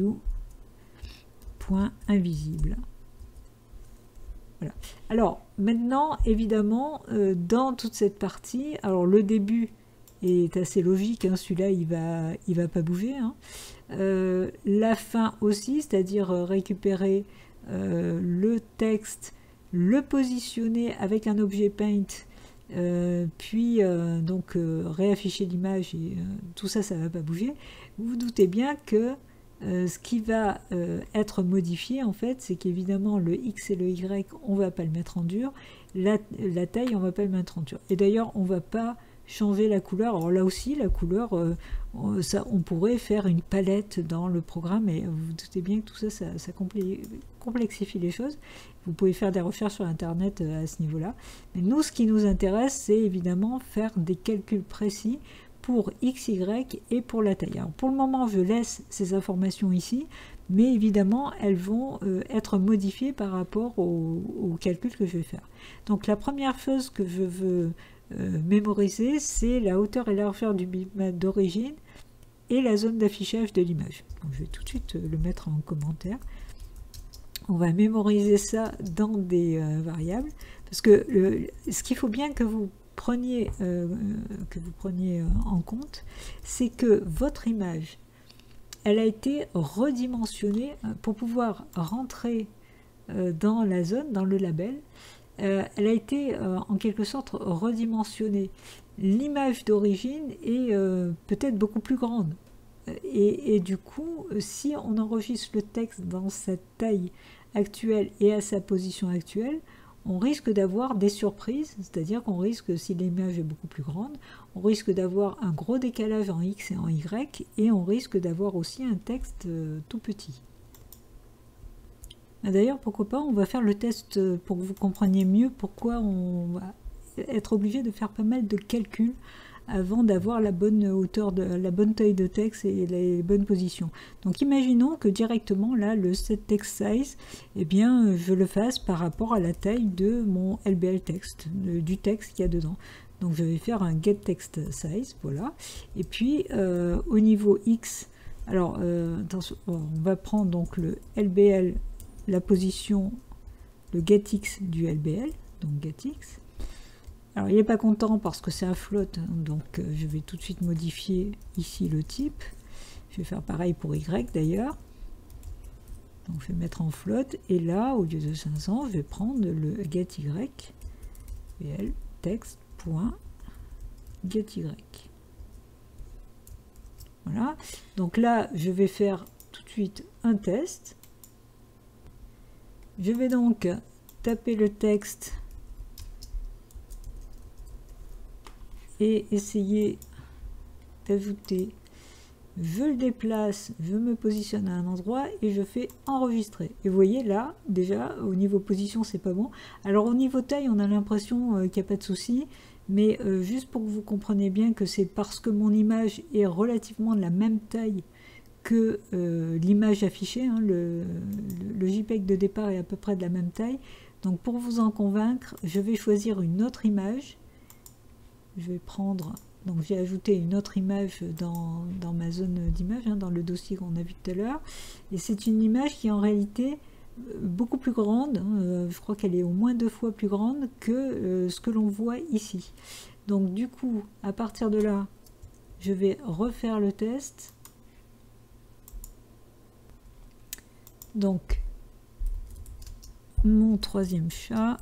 view.invisible. Voilà. Alors maintenant évidemment euh, dans toute cette partie, alors le début est assez logique, hein, celui-là il va il va pas bouger, hein. Euh, la fin aussi, c'est-à-dire euh, récupérer euh, le texte, le positionner avec un objet paint, euh, puis euh, donc euh, réafficher l'image, et euh, tout ça, ça ne va pas bouger. Vous vous doutez bien que euh, ce qui va euh, être modifié, en fait, c'est qu'évidemment le X et le Y, on ne va pas le mettre en dur, la, la taille, on ne va pas le mettre en dur. Et d'ailleurs, on ne va pas changer la couleur. Alors là aussi, la couleur, euh, ça, on pourrait faire une palette dans le programme, et vous vous doutez bien que tout ça, ça, ça complexifie les choses. Vous pouvez faire des recherches sur Internet à ce niveau-là. Mais nous, ce qui nous intéresse, c'est évidemment faire des calculs précis pour X, Y et pour la taille. Alors pour le moment, je laisse ces informations ici, mais évidemment, elles vont euh, être modifiées par rapport au, au calcul que je vais faire. Donc la première chose que je veux euh, mémoriser, c'est la hauteur et largeur du bitmap d'origine et la zone d'affichage de l'image. Je vais tout de suite le mettre en commentaire. On va mémoriser ça dans des euh, variables, parce que le, ce qu'il faut bien que vous preniez, euh, que vous preniez en compte, c'est que votre image, elle a été redimensionnée pour pouvoir rentrer euh, dans la zone, dans le label. Euh, elle a été euh, en quelque sorte redimensionnée. L'image d'origine est euh, peut-être beaucoup plus grande. Et, et du coup, si on enregistre le texte dans sa taille actuelle et à sa position actuelle, on risque d'avoir des surprises, c'est-à-dire qu'on risque, si l'image est beaucoup plus grande, on risque d'avoir un gros décalage en X et en Y, et on risque d'avoir aussi un texte euh, tout petit. D'ailleurs, pourquoi pas, on va faire le test pour que vous compreniez mieux pourquoi on va être obligé de faire pas mal de calculs avant d'avoir la bonne hauteur, de la bonne taille de texte et les bonnes positions. Donc imaginons que directement là le set text size, eh bien je le fasse par rapport à la taille de mon L B L texte, de, du texte qu'il y a dedans. Donc je vais faire un get text size, voilà. Et puis euh, au niveau X, alors euh, attention, on va prendre donc le L B L, la position, le getX du L B L, donc getX. Alors il n'est pas content parce que c'est un float, hein, donc euh, je vais tout de suite modifier ici le type. Je vais faire pareil pour Y d'ailleurs. Donc je vais mettre en float, et là, au lieu de cinq cents, je vais prendre le getY, bl text.getY. Voilà, donc là, je vais faire tout de suite un test. Je vais donc taper le texte et essayer d'ajouter, je le déplace, je me positionne à un endroit et je fais enregistrer. Et vous voyez là, déjà, au niveau position, c'est pas bon. Alors au niveau taille, on a l'impression euh, qu'il n'y a pas de souci, mais euh, juste pour que vous compreniez bien que c'est parce que mon image est relativement de la même taille que euh, l'image affichée, hein, le, le, le JPEG de départ est à peu près de la même taille. Donc pour vous en convaincre, je vais choisir une autre image. Je vais prendre, donc j'ai ajouté une autre image dans, dans ma zone d'image, hein, dans le dossier qu'on a vu tout à l'heure, et c'est une image qui est en réalité beaucoup plus grande, hein, euh, je crois qu'elle est au moins deux fois plus grande que euh, ce que l'on voit ici. Donc du coup, à partir de là, je vais refaire le test. Donc, mon troisième chat,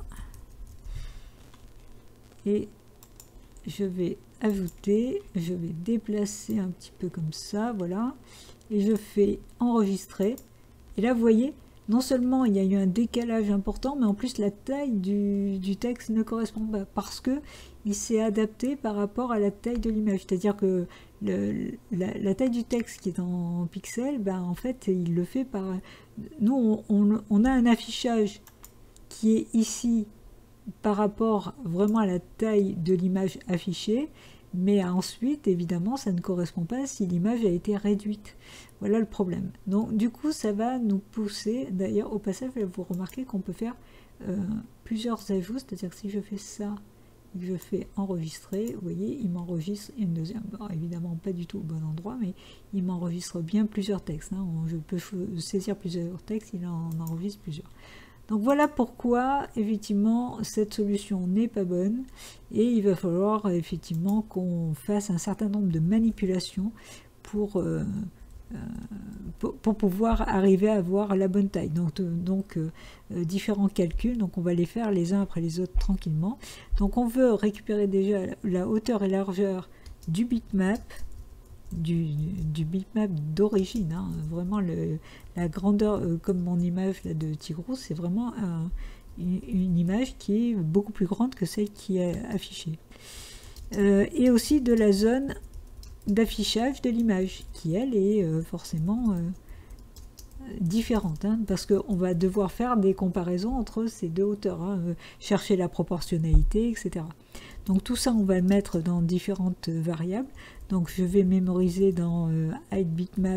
et je vais ajouter, je vais déplacer un petit peu comme ça, voilà, et je fais enregistrer. Et là, vous voyez, non seulement il y a eu un décalage important, mais en plus la taille du, du texte ne correspond pas, parce que il s'est adapté par rapport à la taille de l'image. C'est-à-dire que le, la, la taille du texte qui est en pixels, ben, en fait, il le fait par... Nous, on, on, on a un affichage qui est ici, par rapport vraiment à la taille de l'image affichée, mais ensuite évidemment ça ne correspond pas si l'image a été réduite. Voilà le problème. Donc du coup ça va nous pousser, d'ailleurs au passage vous remarquez qu'on peut faire euh, plusieurs ajouts, c'est-à-dire que si je fais ça et que je fais enregistrer, vous voyez il m'enregistre une deuxième, bon, évidemment pas du tout au bon endroit, mais il m'enregistre bien plusieurs textes, hein. Je peux saisir plusieurs textes, il en enregistre plusieurs. Donc voilà pourquoi effectivement cette solution n'est pas bonne, et il va falloir effectivement qu'on fasse un certain nombre de manipulations pour, euh, euh, pour, pour pouvoir arriver à avoir la bonne taille. Donc, euh, donc euh, différents calculs, donc on va les faire les uns après les autres tranquillement. Donc on veut récupérer déjà la hauteur et largeur du bitmap, Du, du bitmap d'origine, hein. Vraiment le, la grandeur, euh, comme mon image là, de Tigrou, c'est vraiment un, une, une image qui est beaucoup plus grande que celle qui est affichée. Euh, et aussi de la zone d'affichage de l'image, qui elle est euh, forcément euh, différente, hein, parce qu'on va devoir faire des comparaisons entre ces deux hauteurs, hein, euh, chercher la proportionnalité, et cetera. Donc tout ça, on va le mettre dans différentes variables. Donc je vais mémoriser dans euh, hide bitmap.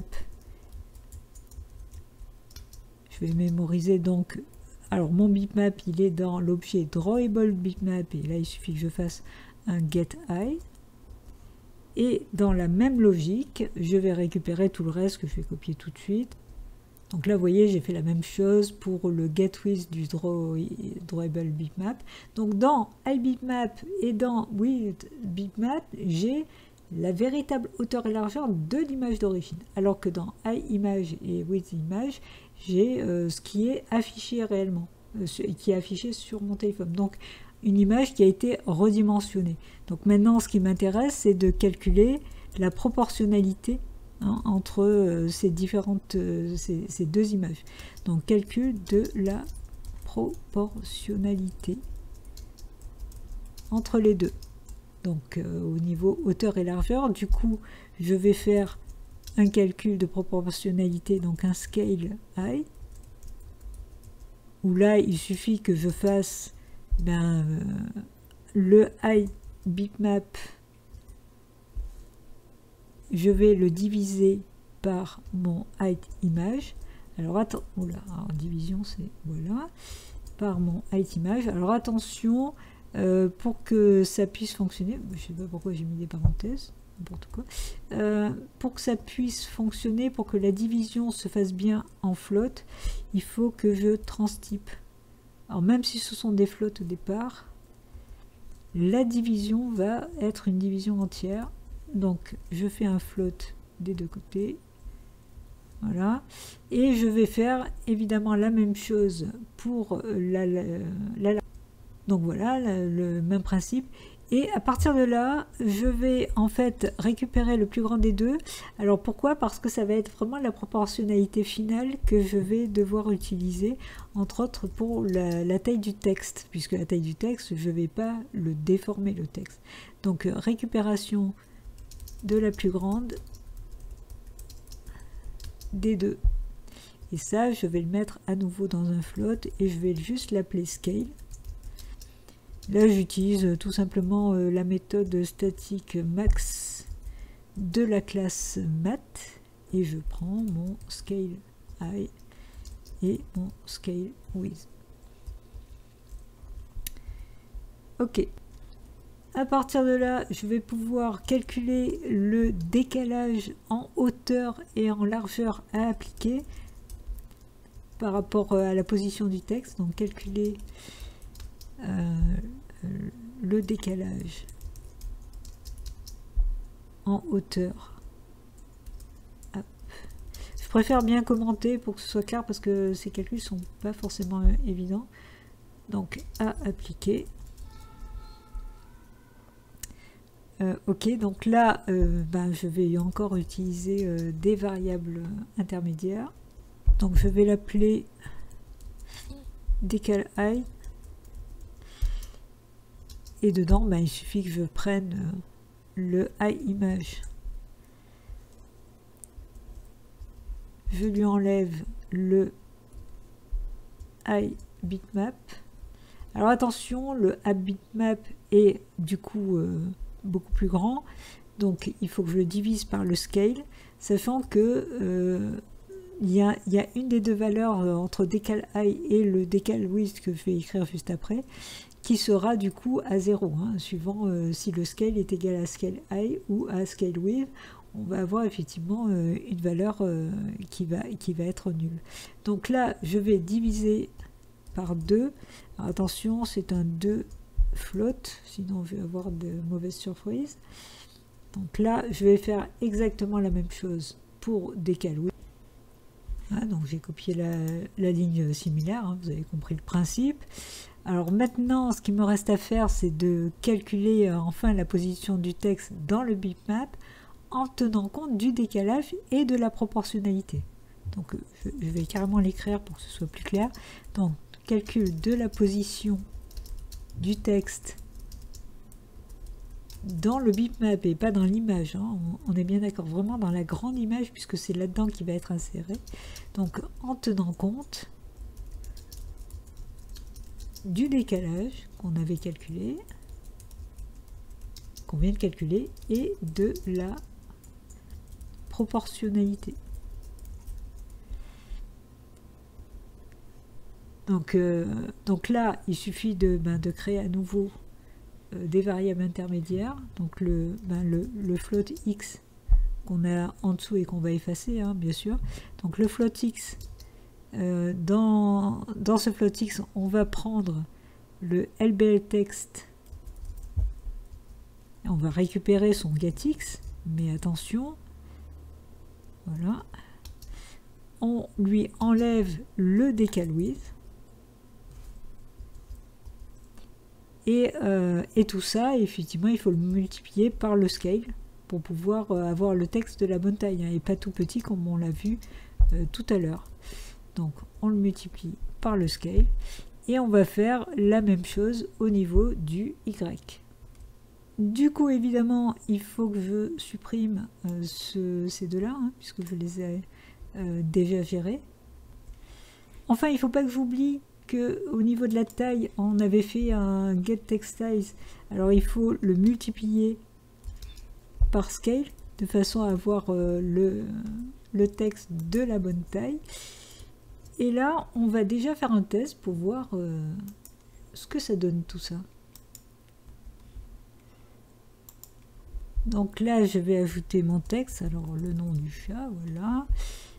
Je vais mémoriser donc, alors mon bitmap, il est dans l'objet drawable bitmap, et là il suffit que je fasse un get hide. Et dans la même logique, je vais récupérer tout le reste que je vais copier tout de suite. Donc là, vous voyez, j'ai fait la même chose pour le getWidth du draw, drawable bitmap. Donc dans iBitmap et dans width bitmap, j'ai la véritable hauteur et largeur de l'image d'origine. Alors que dans iImage et widthImage, j'ai euh, ce qui est affiché réellement, euh, ce, qui est affiché sur mon téléphone. Donc une image qui a été redimensionnée. Donc maintenant, ce qui m'intéresse, c'est de calculer la proportionnalité hein, entre euh, ces différentes, euh, ces, ces deux images. Donc calcul de la proportionnalité entre les deux. Donc euh, au niveau hauteur et largeur, du coup, je vais faire un calcul de proportionnalité, donc un scale high, où là, il suffit que je fasse ben, euh, le high bitmap, je vais le diviser par mon height image. Alors attends, oula, alors, division c'est voilà, par mon height image. Alors attention, euh, pour que ça puisse fonctionner, je sais pas pourquoi j'ai mis des parenthèses, n'importe quoi. Euh, pour que ça puisse fonctionner, pour que la division se fasse bien en flotte, il faut que je transtype. Alors même si ce sont des flottes au départ, la division va être une division entière. Donc je fais un float des deux côtés. Voilà. Et je vais faire évidemment la même chose pour la, la, la, la. Donc voilà, la, le même principe. Et à partir de là, je vais en fait récupérer le plus grand des deux. Alors pourquoi? Parce que ça va être vraiment la proportionnalité finale que je vais devoir utiliser, entre autres pour la, la taille du texte, puisque la taille du texte, je ne vais pas le déformer le texte. Donc récupération de la plus grande des deux. Et ça, je vais le mettre à nouveau dans un float et je vais juste l'appeler scale. Là, j'utilise tout simplement euh, la méthode statique max de la classe math et je prends mon scale high et mon scale width. Ok. À partir de là, je vais pouvoir calculer le décalage en hauteur et en largeur à appliquer par rapport à la position du texte. Donc calculer euh, le décalage en hauteur. Hop. Je préfère bien commenter pour que ce soit clair parce que ces calculs ne sont pas forcément évidents. Donc à appliquer. Euh, ok, donc là, euh, ben, je vais encore utiliser euh, des variables intermédiaires. Donc je vais l'appeler décal high. Et dedans, ben, il suffit que je prenne euh, le high image. Je lui enlève le high bitmap. Alors attention, le high bitmap est du coup euh, beaucoup plus grand, donc il faut que je le divise par le scale, sachant que euh, il y a, y a une des deux valeurs euh, entre décal high et le décal width que je vais écrire juste après, qui sera du coup à zéro, hein, suivant euh, si le scale est égal à scale high ou à scale width. On va avoir effectivement euh, une valeur euh, qui, va, qui va être nulle. Donc là, je vais diviser par deux. Alors, attention, c'est un deux float, sinon je vais avoir de mauvaises surprises. Donc là, je vais faire exactement la même chose pour décal width. Ah, donc j'ai copié la, la ligne similaire, hein, vous avez compris le principe. Alors maintenant, ce qu'il me reste à faire, c'est de calculer euh, enfin la position du texte dans le bitmap en tenant compte du décalage et de la proportionnalité. Donc je, je vais carrément l'écrire pour que ce soit plus clair. Donc calcul de la position du texte dans le bitmap et pas dans l'image, hein. on, on est bien d'accord, vraiment dans la grande image puisque c'est là-dedans qui va être inséré. Donc en tenant compte du décalage qu'on avait calculé qu'on vient de calculer et de la proportionnalité. Donc, euh, donc là, il suffit de, ben, de créer à nouveau euh, des variables intermédiaires. Donc le, ben, le, le float x qu'on a en dessous et qu'on va effacer, hein, bien sûr. Donc le float x, euh, dans, dans ce float x, on va prendre le L B L text. On va récupérer son getX, mais attention, voilà. On lui enlève le decalWidth. Et, euh, et tout ça, effectivement, il faut le multiplier par le scale pour pouvoir euh, avoir le texte de la bonne taille, hein, et pas tout petit comme on l'a vu euh, tout à l'heure. Donc, on le multiplie par le scale et on va faire la même chose au niveau du Y. Du coup, évidemment, il faut que je supprime euh, ce, ces deux-là, hein, puisque je les ai euh, déjà gérés. Enfin, il ne faut pas que j'oublie qu'au niveau de la taille, on avait fait un getTextSize. Alors, il faut le multiplier par scale, de façon à avoir euh, le, le texte de la bonne taille. Et là, on va déjà faire un test pour voir euh, ce que ça donne tout ça. Donc là, je vais ajouter mon texte, alors le nom du chat, voilà.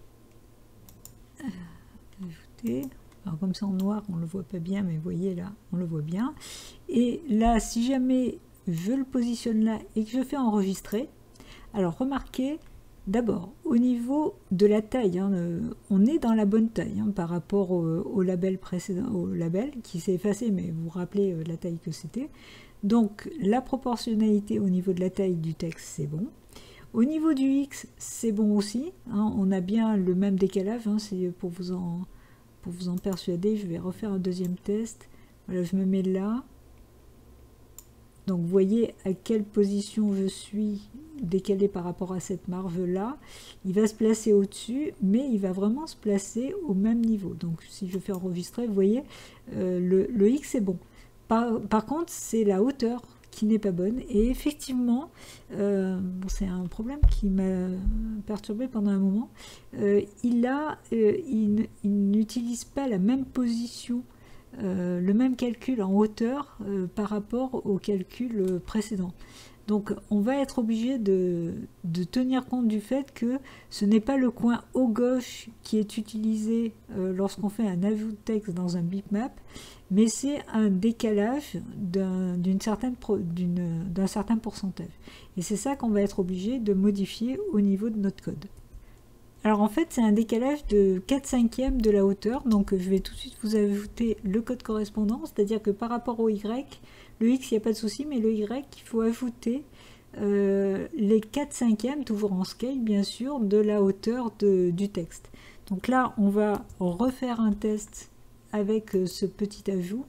Ajouter. Alors comme ça en noir, on ne le voit pas bien, mais vous voyez là, on le voit bien. Et là, si jamais je le positionne là et que je fais enregistrer, alors remarquez, d'abord, au niveau de la taille, hein, euh, on est dans la bonne taille hein, par rapport au, au label précédent, au label qui s'est effacé, mais vous vous rappelez euh, la taille que c'était. Donc la proportionnalité au niveau de la taille du texte, c'est bon. Au niveau du X, c'est bon aussi. Hein, on a bien le même décalage, hein, c'est pour vous en... Pour vous en persuader, je vais refaire un deuxième test. Voilà, je me mets là. Donc vous voyez à quelle position je suis décalé par rapport à cette marge là. Il va se placer au-dessus, mais il va vraiment se placer au même niveau. Donc si je fais enregistrer, vous voyez, euh, le, le X est bon. Par, par contre, c'est la hauteur qui n'est pas bonne. Et effectivement, euh, bon, c'est un problème qui m'a perturbé pendant un moment. Euh, il a, euh, il, il n'utilise pas la même position, euh, le même calcul en hauteur euh, par rapport au calcul précédent. Donc on va être obligé de, de tenir compte du fait que ce n'est pas le coin haut gauche qui est utilisé euh, lorsqu'on fait un ajout de texte dans un bitmap, mais c'est un décalage d'un d'une certaine d'un certain pourcentage. Et c'est ça qu'on va être obligé de modifier au niveau de notre code. Alors en fait c'est un décalage de quatre cinquièmes de la hauteur, donc je vais tout de suite vous ajouter le code correspondant, c'est-à-dire que par rapport au Y, le X il n'y a pas de souci, mais le Y il faut ajouter euh, les quatre cinquièmes, toujours en scale bien sûr, de la hauteur de, du texte. Donc là on va refaire un test avec ce petit ajout.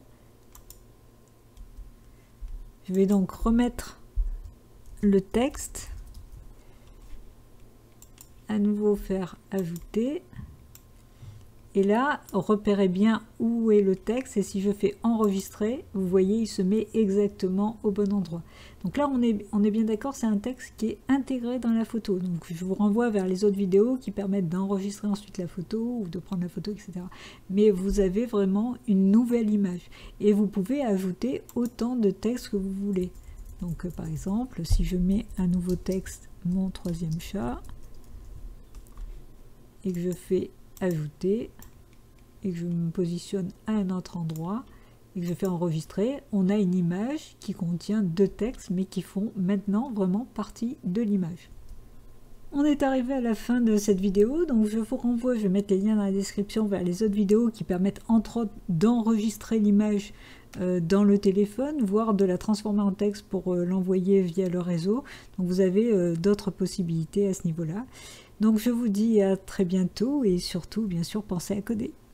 Je vais donc remettre le texte, à nouveau faire ajouter, et là repérez bien où est le texte, et si je fais enregistrer, vous voyez il se met exactement au bon endroit. Donc là on est, on est bien d'accord, c'est un texte qui est intégré dans la photo. Donc je vous renvoie vers les autres vidéos qui permettent d'enregistrer ensuite la photo ou de prendre la photo, et cetera. Mais vous avez vraiment une nouvelle image et vous pouvez ajouter autant de texte que vous voulez. Donc euh, par exemple, si je mets un nouveau texte, mon troisième chat, et que je fais ajouter, et que je me positionne à un autre endroit, et que je fais enregistrer, on a une image qui contient deux textes, mais qui font maintenant vraiment partie de l'image. On est arrivé à la fin de cette vidéo, donc je vous renvoie, je vais mettre les liens dans la description vers les autres vidéos qui permettent entre autres d'enregistrer l'image euh, dans le téléphone, voire de la transformer en texte pour euh, l'envoyer via le réseau. Donc vous avez euh, d'autres possibilités à ce niveau-là. Donc je vous dis à très bientôt et surtout, bien sûr, pensez à coder.